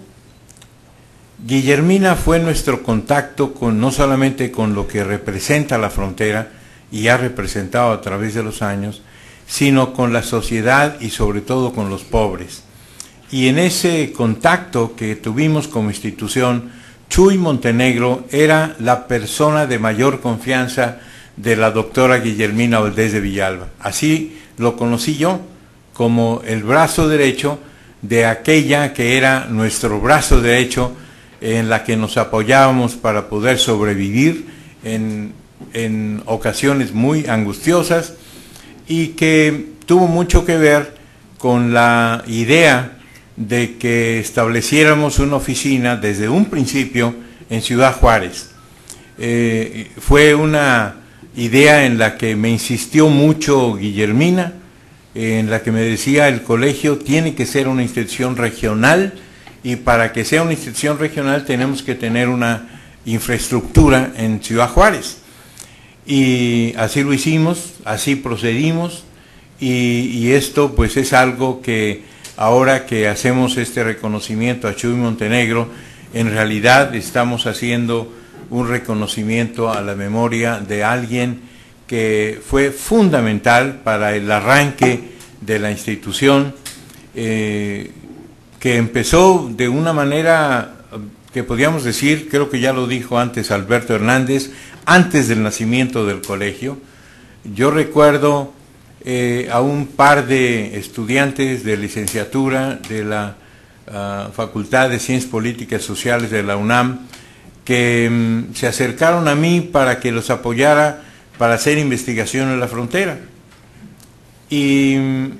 Guillermina fue nuestro contacto no solamente con lo que representa la frontera y ha representado a través de los años, sino con la sociedad y sobre todo con los pobres. Y en ese contacto que tuvimos como institución, Chuy Montenegro era la persona de mayor confianza de la doctora Guillermina Valdés de Villalba. Así lo conocí yo como el brazo derecho de aquella que era nuestro brazo derecho, en la que nos apoyábamos para poder sobrevivir en ocasiones muy angustiosas, y que tuvo mucho que ver con la idea de que estableciéramos una oficina desde un principio en Ciudad Juárez. Fue una idea en la que me insistió mucho Guillermina, en la que me decía: el colegio tiene que ser una institución regional, y para que sea una institución regional tenemos que tener una infraestructura en Ciudad Juárez. Y así lo hicimos, así procedimos, y esto pues es algo que ahora que hacemos este reconocimiento a Chuy Montenegro, en realidad estamos haciendo un reconocimiento a la memoria de alguien que fue fundamental para el arranque de la institución, que empezó de una manera que podríamos decir, creo que ya lo dijo antes Alberto Hernández, antes del nacimiento del colegio. Yo recuerdo a un par de estudiantes de licenciatura de la Facultad de Ciencias Políticas y Sociales de la UNAM, que se acercaron a mí para que los apoyara para hacer investigación en la frontera. Y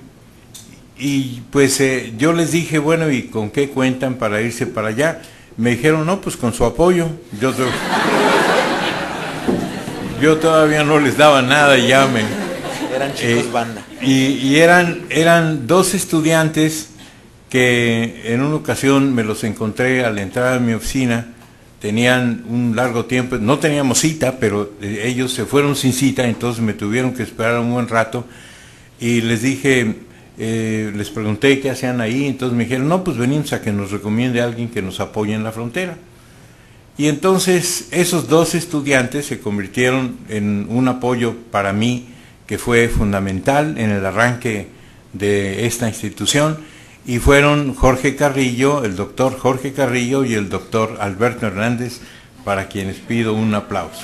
pues yo les dije: bueno, ¿y con qué cuentan para irse para allá? Me dijeron: no, pues con su apoyo. Yo todavía no les daba nada y ya me... Eran chicos banda. Y eran dos estudiantes que en una ocasión me los encontré al entrar a mi oficina. Tenían un largo tiempo, no teníamos cita, pero ellos se fueron sin cita, entonces me tuvieron que esperar un buen rato, y les dije, les pregunté qué hacían ahí. Entonces me dijeron: no, pues venimos a que nos recomiende a alguien que nos apoye en la frontera. Y entonces esos dos estudiantes se convirtieron en un apoyo para mí, que fue fundamental en el arranque de esta institución, y fueron Jorge Carrillo, el doctor Jorge Carrillo, y el doctor Alberto Hernández, para quienes pido un aplauso.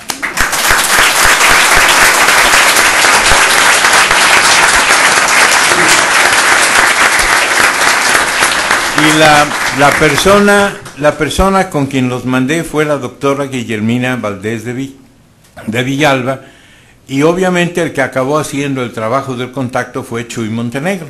Y la persona con quien los mandé fue la doctora Guillermina Valdés de Villalba, y obviamente el que acabó haciendo el trabajo del contacto fue Chuy Montenegro.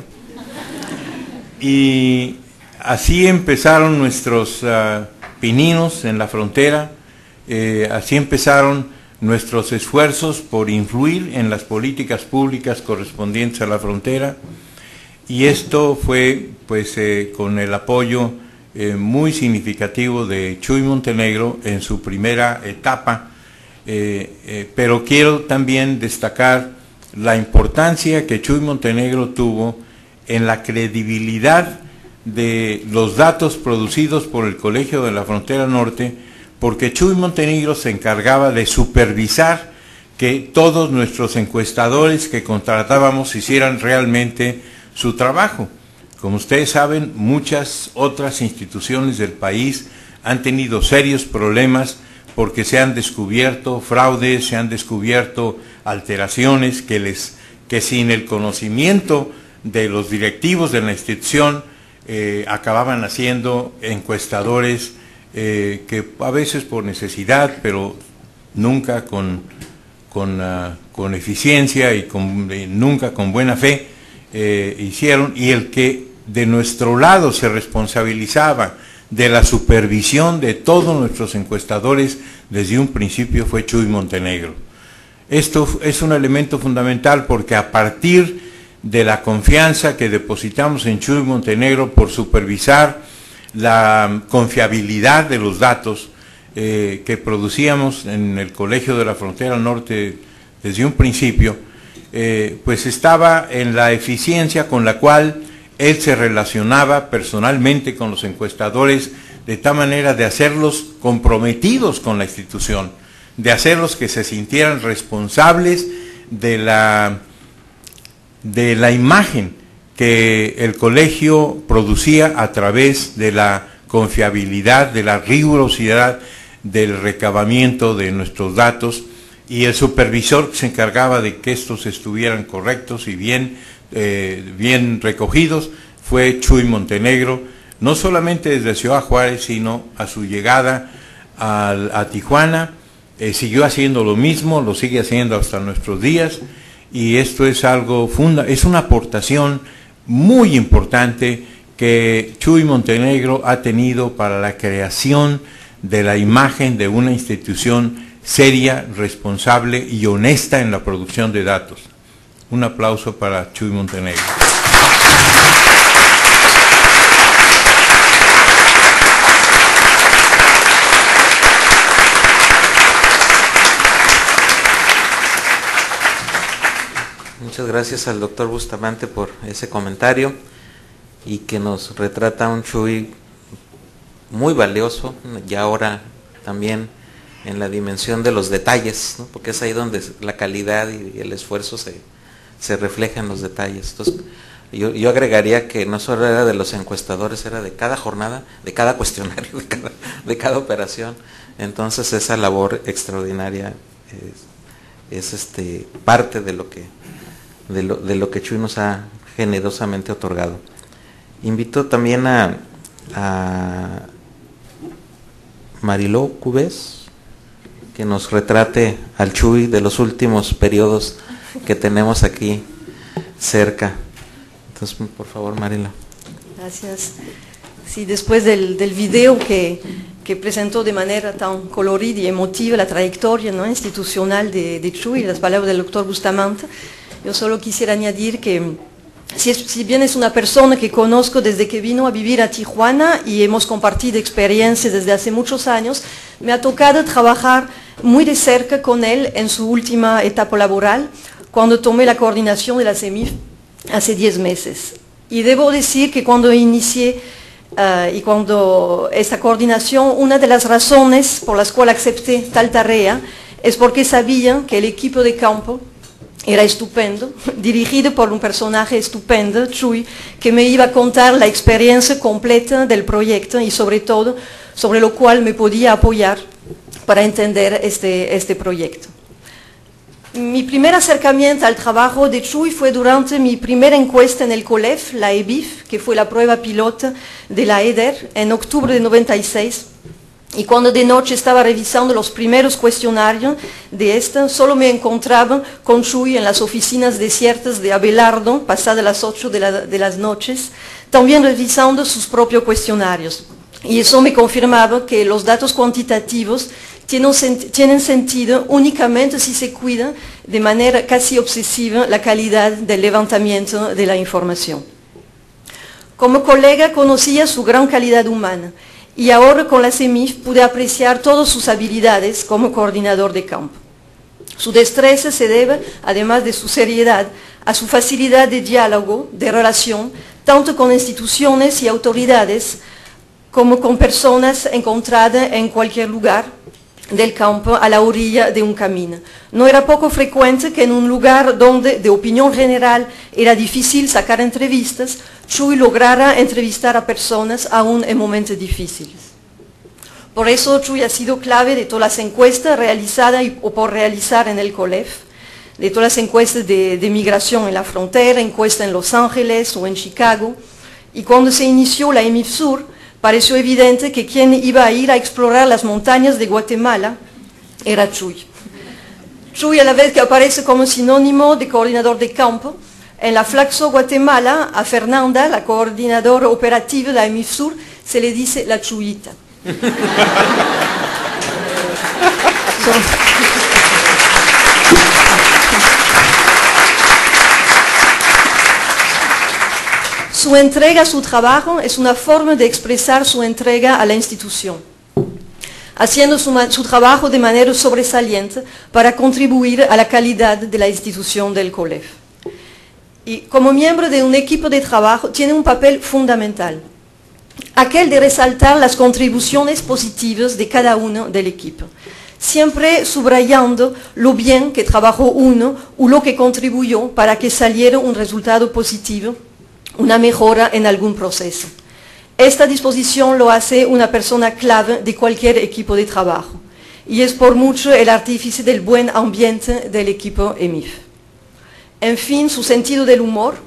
Y así empezaron nuestros pininos en la frontera, así empezaron nuestros esfuerzos por influir en las políticas públicas correspondientes a la frontera, y esto fue pues con el apoyo muy significativo de Chuy Montenegro en su primera etapa, pero quiero también destacar la importancia que Chuy Montenegro tuvo en la credibilidad de los datos producidos por el Colegio de la Frontera Norte, porque Chuy Montenegro se encargaba de supervisar que todos nuestros encuestadores que contratábamos hicieran realmente su trabajo. Como ustedes saben, muchas otras instituciones del país han tenido serios problemas porque se han descubierto fraudes, se han descubierto alteraciones que sin el conocimiento de los directivos de la institución acababan haciendo encuestadores que a veces por necesidad, pero nunca con eficiencia y nunca con buena fe hicieron, y el que de nuestro lado se responsabilizaba de la supervisión de todos nuestros encuestadores desde un principio fue Chuy Montenegro. Esto es un elemento fundamental porque a partir de la confianza que depositamos en Chuy Montenegro por supervisar la confiabilidad de los datos que producíamos en el Colegio de la Frontera Norte desde un principio, pues estaba en la eficiencia con la cual él se relacionaba personalmente con los encuestadores, de tal manera de hacerlos comprometidos con la institución, de hacerlos que se sintieran responsables de la imagen que el colegio producía a través de la confiabilidad, de la rigurosidad del recabamiento de nuestros datos, y el supervisor que se encargaba de que estos estuvieran correctos y bien bien recogidos, fue Chuy Montenegro, no solamente desde Ciudad Juárez, sino a su llegada a Tijuana, siguió haciendo lo mismo, lo sigue haciendo hasta nuestros días, y esto es algo es una aportación muy importante que Chuy Montenegro ha tenido para la creación de la imagen de una institución seria, responsable y honesta en la producción de datos. Un aplauso para Chuy Montenegro. Muchas gracias al doctor Bustamante por ese comentario y que nos retrata un Chuy muy valioso, y ahora también en la dimensión de los detalles, ¿no? Porque es ahí donde la calidad y el esfuerzo se refleja en los detalles. Entonces, yo agregaría que no solo era de los encuestadores, era de cada jornada, de cada cuestionario, de cada operación. Entonces esa labor extraordinaria es parte de lo que Chuy nos ha generosamente otorgado. Invito también a Mariló Cubés, que nos retrate al Chuy de los últimos periodos que tenemos aquí cerca. Entonces, por favor, Mariló. Gracias. Sí, después del video que presentó de manera tan colorida y emotiva la trayectoria, ¿no?, institucional de Chuy, las palabras del doctor Bustamante, yo solo quisiera añadir que si bien es una persona que conozco desde que vino a vivir a Tijuana y hemos compartido experiencias desde hace muchos años, me ha tocado trabajar muy de cerca con él en su última etapa laboral, cuando tomé la coordinación de la CEMIF hace 10 meses. Y debo decir que cuando inicié y cuando esta coordinación, una de las razones por las cuales acepté tal tarea es porque sabía que el equipo de campo era estupendo, dirigido por un personaje estupendo, Chuy, que me iba a contar la experiencia completa del proyecto y sobre todo sobre lo cual me podía apoyar para entender este proyecto. Mi primer acercamiento al trabajo de Chuy fue durante mi primera encuesta en el COLEF, la EBIF, que fue la prueba piloto de la EDER en octubre de 96. Y cuando de noche estaba revisando los primeros cuestionarios de esta, solo me encontraba con Chuy en las oficinas desiertas de Abelardo, pasadas las 8 de las noches, también revisando sus propios cuestionarios. Y eso me confirmaba que los datos cuantitativos tienen sentido únicamente si se cuida de manera casi obsesiva la calidad del levantamiento de la información. Como colega conocía su gran calidad humana, y ahora con la CEMIF pude apreciar todas sus habilidades como coordinador de campo. Su destreza se debe, además de su seriedad, a su facilidad de diálogo, de relación, tanto con instituciones y autoridades, como con personas encontradas en cualquier lugar del campo a la orilla de un camino. No era poco frecuente que en un lugar donde de opinión general era difícil sacar entrevistas, Chuy lograra entrevistar a personas aún en momentos difíciles. Por eso Chuy ha sido clave de todas las encuestas realizadas o por realizar en el COLEF, de todas las encuestas de migración en la frontera, encuestas en Los Ángeles o en Chicago, y cuando se inició la EMIF Sur, pareció evidente que quien iba a ir a explorar las montañas de Guatemala era Chuy. Chuy, a la vez que aparece como sinónimo de coordinador de campo, en la Flaxo Guatemala, a Fernanda, la coordinadora operativa de la EMIF Sur, se le dice la Chuyita. Su entrega a su trabajo es una forma de expresar su entrega a la institución, haciendo su trabajo de manera sobresaliente para contribuir a la calidad de la institución del COLEF. Y como miembro de un equipo de trabajo tiene un papel fundamental, aquel de resaltar las contribuciones positivas de cada uno del equipo, siempre subrayando lo bien que trabajó uno o lo que contribuyó para que saliera un resultado positivo, una mejora en algún proceso. Esta disposición lo hace una persona clave de cualquier equipo de trabajo y es por mucho el artífice del buen ambiente del equipo EMIF. En fin, su sentido del humor,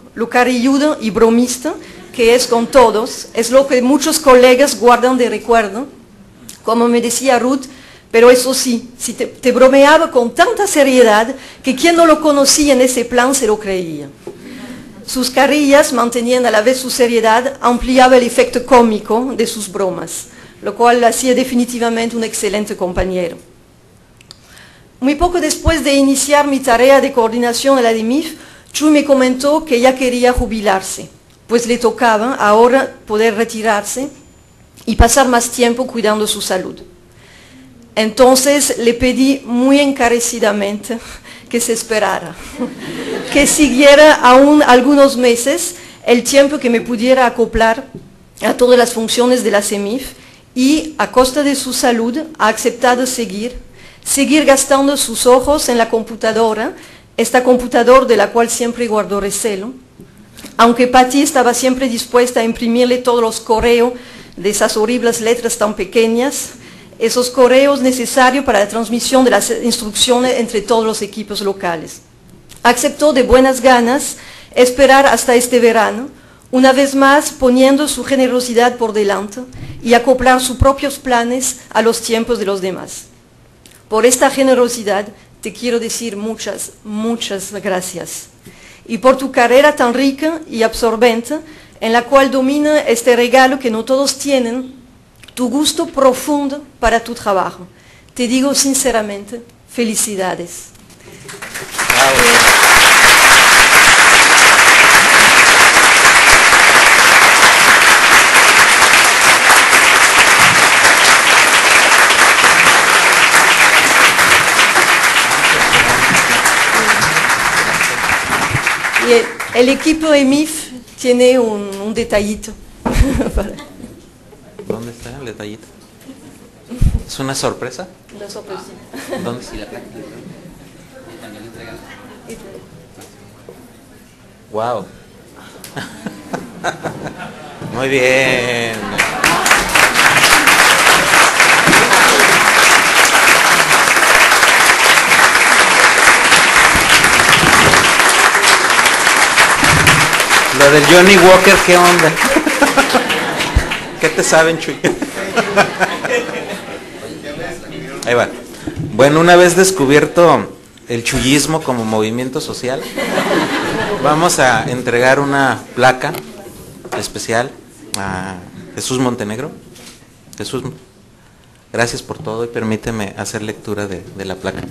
lo carilludo y bromista que es con todos, es lo que muchos colegas guardan de recuerdo. Como me decía Ruth, pero eso sí, si te bromeaba con tanta seriedad que quien no lo conocía en ese plan se lo creía. Sus carillas mantenían a la vez su seriedad, ampliaba el efecto cómico de sus bromas, lo cual hacía definitivamente un excelente compañero. Muy poco después de iniciar mi tarea de coordinación en la DEMIF, Chuy me comentó que ya quería jubilarse, pues le tocaba ahora poder retirarse y pasar más tiempo cuidando su salud. Entonces le pedí muy encarecidamente que se esperara, que siguiera aún algunos meses el tiempo que me pudiera acoplar a todas las funciones de la CEMIF y, a costa de su salud, ha aceptado seguir gastando sus ojos en la computadora, esta computadora de la cual siempre guardó recelo, aunque Patti estaba siempre dispuesta a imprimirle todos los correos de esas horribles letras tan pequeñas, esos correos necesarios para la transmisión de las instrucciones entre todos los equipos locales. Aceptó de buenas ganas esperar hasta este verano, una vez más poniendo su generosidad por delante y acoplar sus propios planes a los tiempos de los demás. Por esta generosidad te quiero decir muchas, muchas gracias. Y por tu carrera tan rica y absorbente, en la cual domina este regalo que no todos tienen, tu gusto profundo para tu trabajo. Te digo sinceramente, felicidades. Y el equipo EMIF tiene un detallito. ¿Dónde está el detallito? ¿Es una sorpresa? Una sorpresa. ¿Dónde está la placa? Wow. Muy bien. Lo del Johnny Walker, ¿qué onda? ¿Qué te saben, Chuy? Ahí va. Bueno, una vez descubierto el chuyismo como movimiento social, vamos a entregar una placa especial a Jesús Montenegro. Jesús, gracias por todo y permíteme hacer lectura de la placa.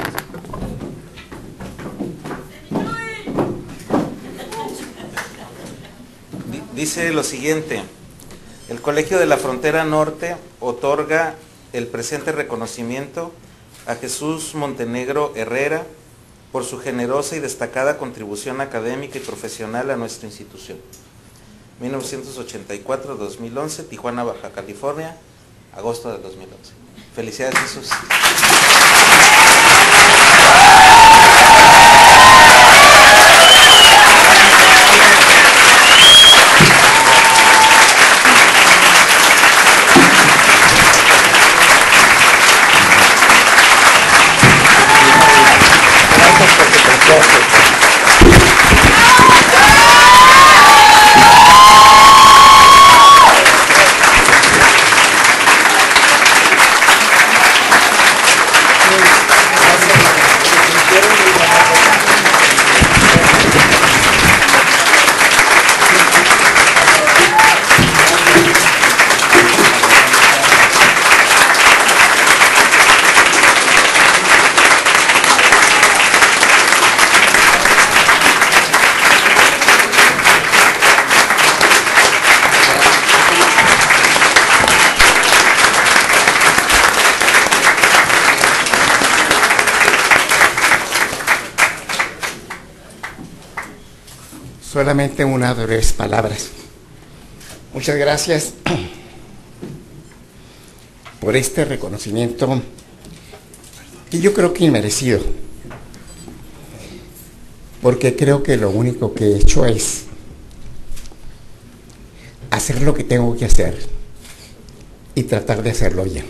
Dice lo siguiente: el Colegio de la Frontera Norte otorga el presente reconocimiento a Jesús Montenegro Herrera por su generosa y destacada contribución académica y profesional a nuestra institución. 1984-2011, Tijuana, Baja California, agosto de 2011. Felicidades, Jesús. Solamente unas breves palabras. Muchas gracias por este reconocimiento que yo creo que inmerecido, porque creo que lo único que he hecho es hacer lo que tengo que hacer y tratar de hacerlo bien.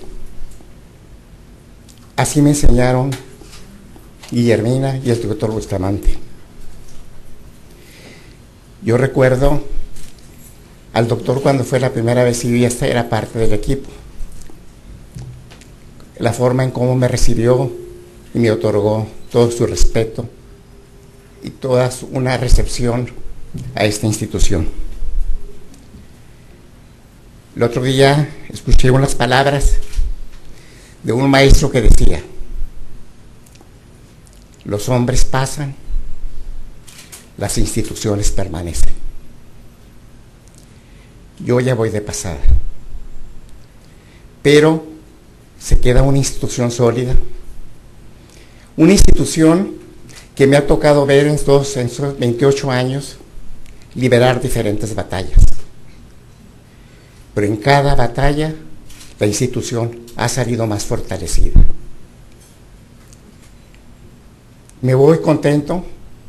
Así me enseñaron Guillermina y el doctor Bustamante. Yo recuerdo al doctor cuando fue la primera vez y yo ya era parte del equipo. La forma en cómo me recibió y me otorgó todo su respeto y toda una recepción a esta institución. El otro día escuché unas palabras de un maestro que decía: los hombres pasan, las instituciones permanecen. Yo ya voy de pasada, pero se queda una institución sólida, una institución que me ha tocado ver en estos 28 años liberar diferentes batallas. Pero en cada batalla la institución ha salido más fortalecida. Me voy contento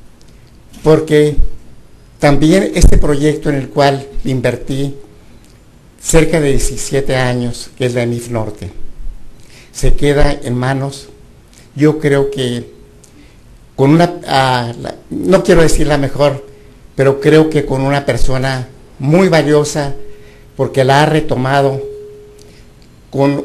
porque también este proyecto en el cual invertí cerca de 17 años, que es la EMIF Norte, se queda en manos, yo creo que con una, no quiero decir la mejor, pero creo que con una persona muy valiosa, porque la ha retomado con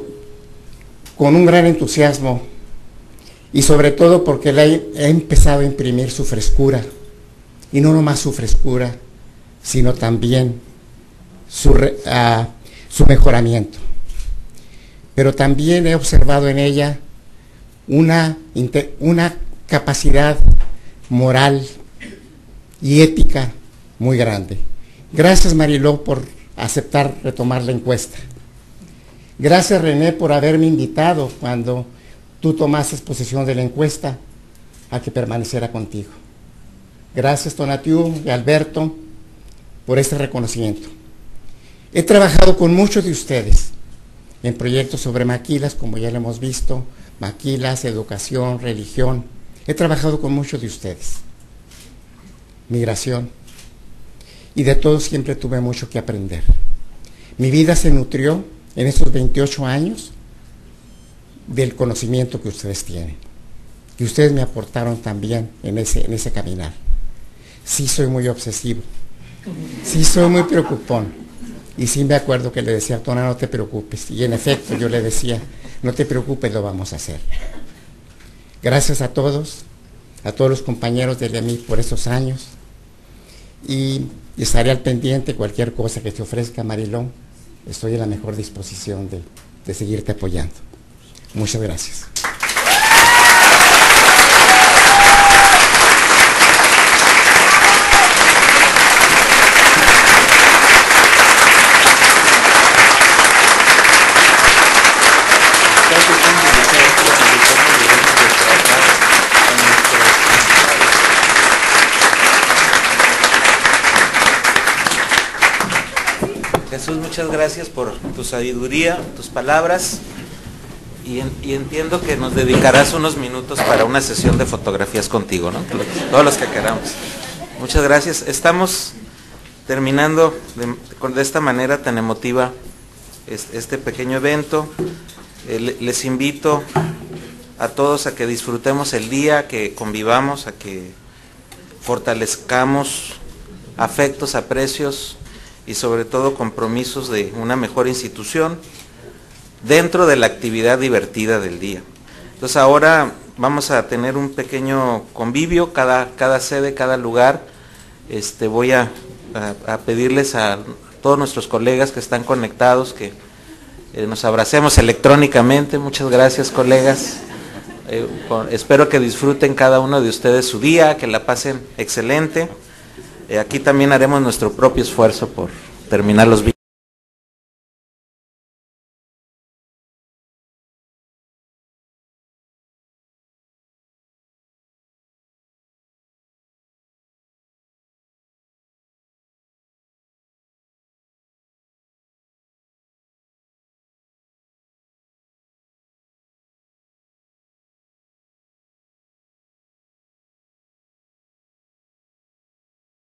un gran entusiasmo y sobre todo porque le ha empezado a imprimir su frescura, y no nomás su frescura, sino también su mejoramiento. Pero también he observado en ella una capacidad moral y ética muy grande. Gracias, Mariló, por aceptar retomar la encuesta. Gracias, René, por haberme invitado cuando tú tomaste posesión de la encuesta a que permaneciera contigo. Gracias, Tonatiu y Alberto, por este reconocimiento. He trabajado con muchos de ustedes en proyectos sobre maquilas, como ya lo hemos visto, maquilas, educación, religión. He trabajado con muchos de ustedes. Migración. Y de todos siempre tuve mucho que aprender. Mi vida se nutrió en estos 28 años del conocimiento que ustedes tienen. Y ustedes me aportaron también en ese caminar. Sí soy muy obsesivo. Sí soy muy preocupón. Y sí me acuerdo que le decía a Tona, no te preocupes. Y en efecto yo le decía, no te preocupes, lo vamos a hacer. Gracias a todos los compañeros de LEMIF por estos años. Y estaré al pendiente cualquier cosa que te ofrezca, Marilón. Estoy en la mejor disposición de seguirte apoyando. Muchas gracias. Jesús, muchas gracias por tu sabiduría, tus palabras, y entiendo que nos dedicarás unos minutos para una sesión de fotografías contigo, ¿no? Todos los que queramos. Muchas gracias. Estamos terminando de esta manera tan emotiva este pequeño evento. Les invito a todos a que disfrutemos el día, que convivamos, a que fortalezcamos afectos, aprecios y sobre todo compromisos de una mejor institución dentro de la actividad divertida del día. Entonces ahora vamos a tener un pequeño convivio, cada sede, cada lugar. Voy a pedirles a todos nuestros colegas que están conectados que nos abracemos electrónicamente. Muchas gracias, colegas. Espero que disfruten cada uno de ustedes su día, que la pasen excelente. Aquí también haremos nuestro propio esfuerzo por terminar los videos.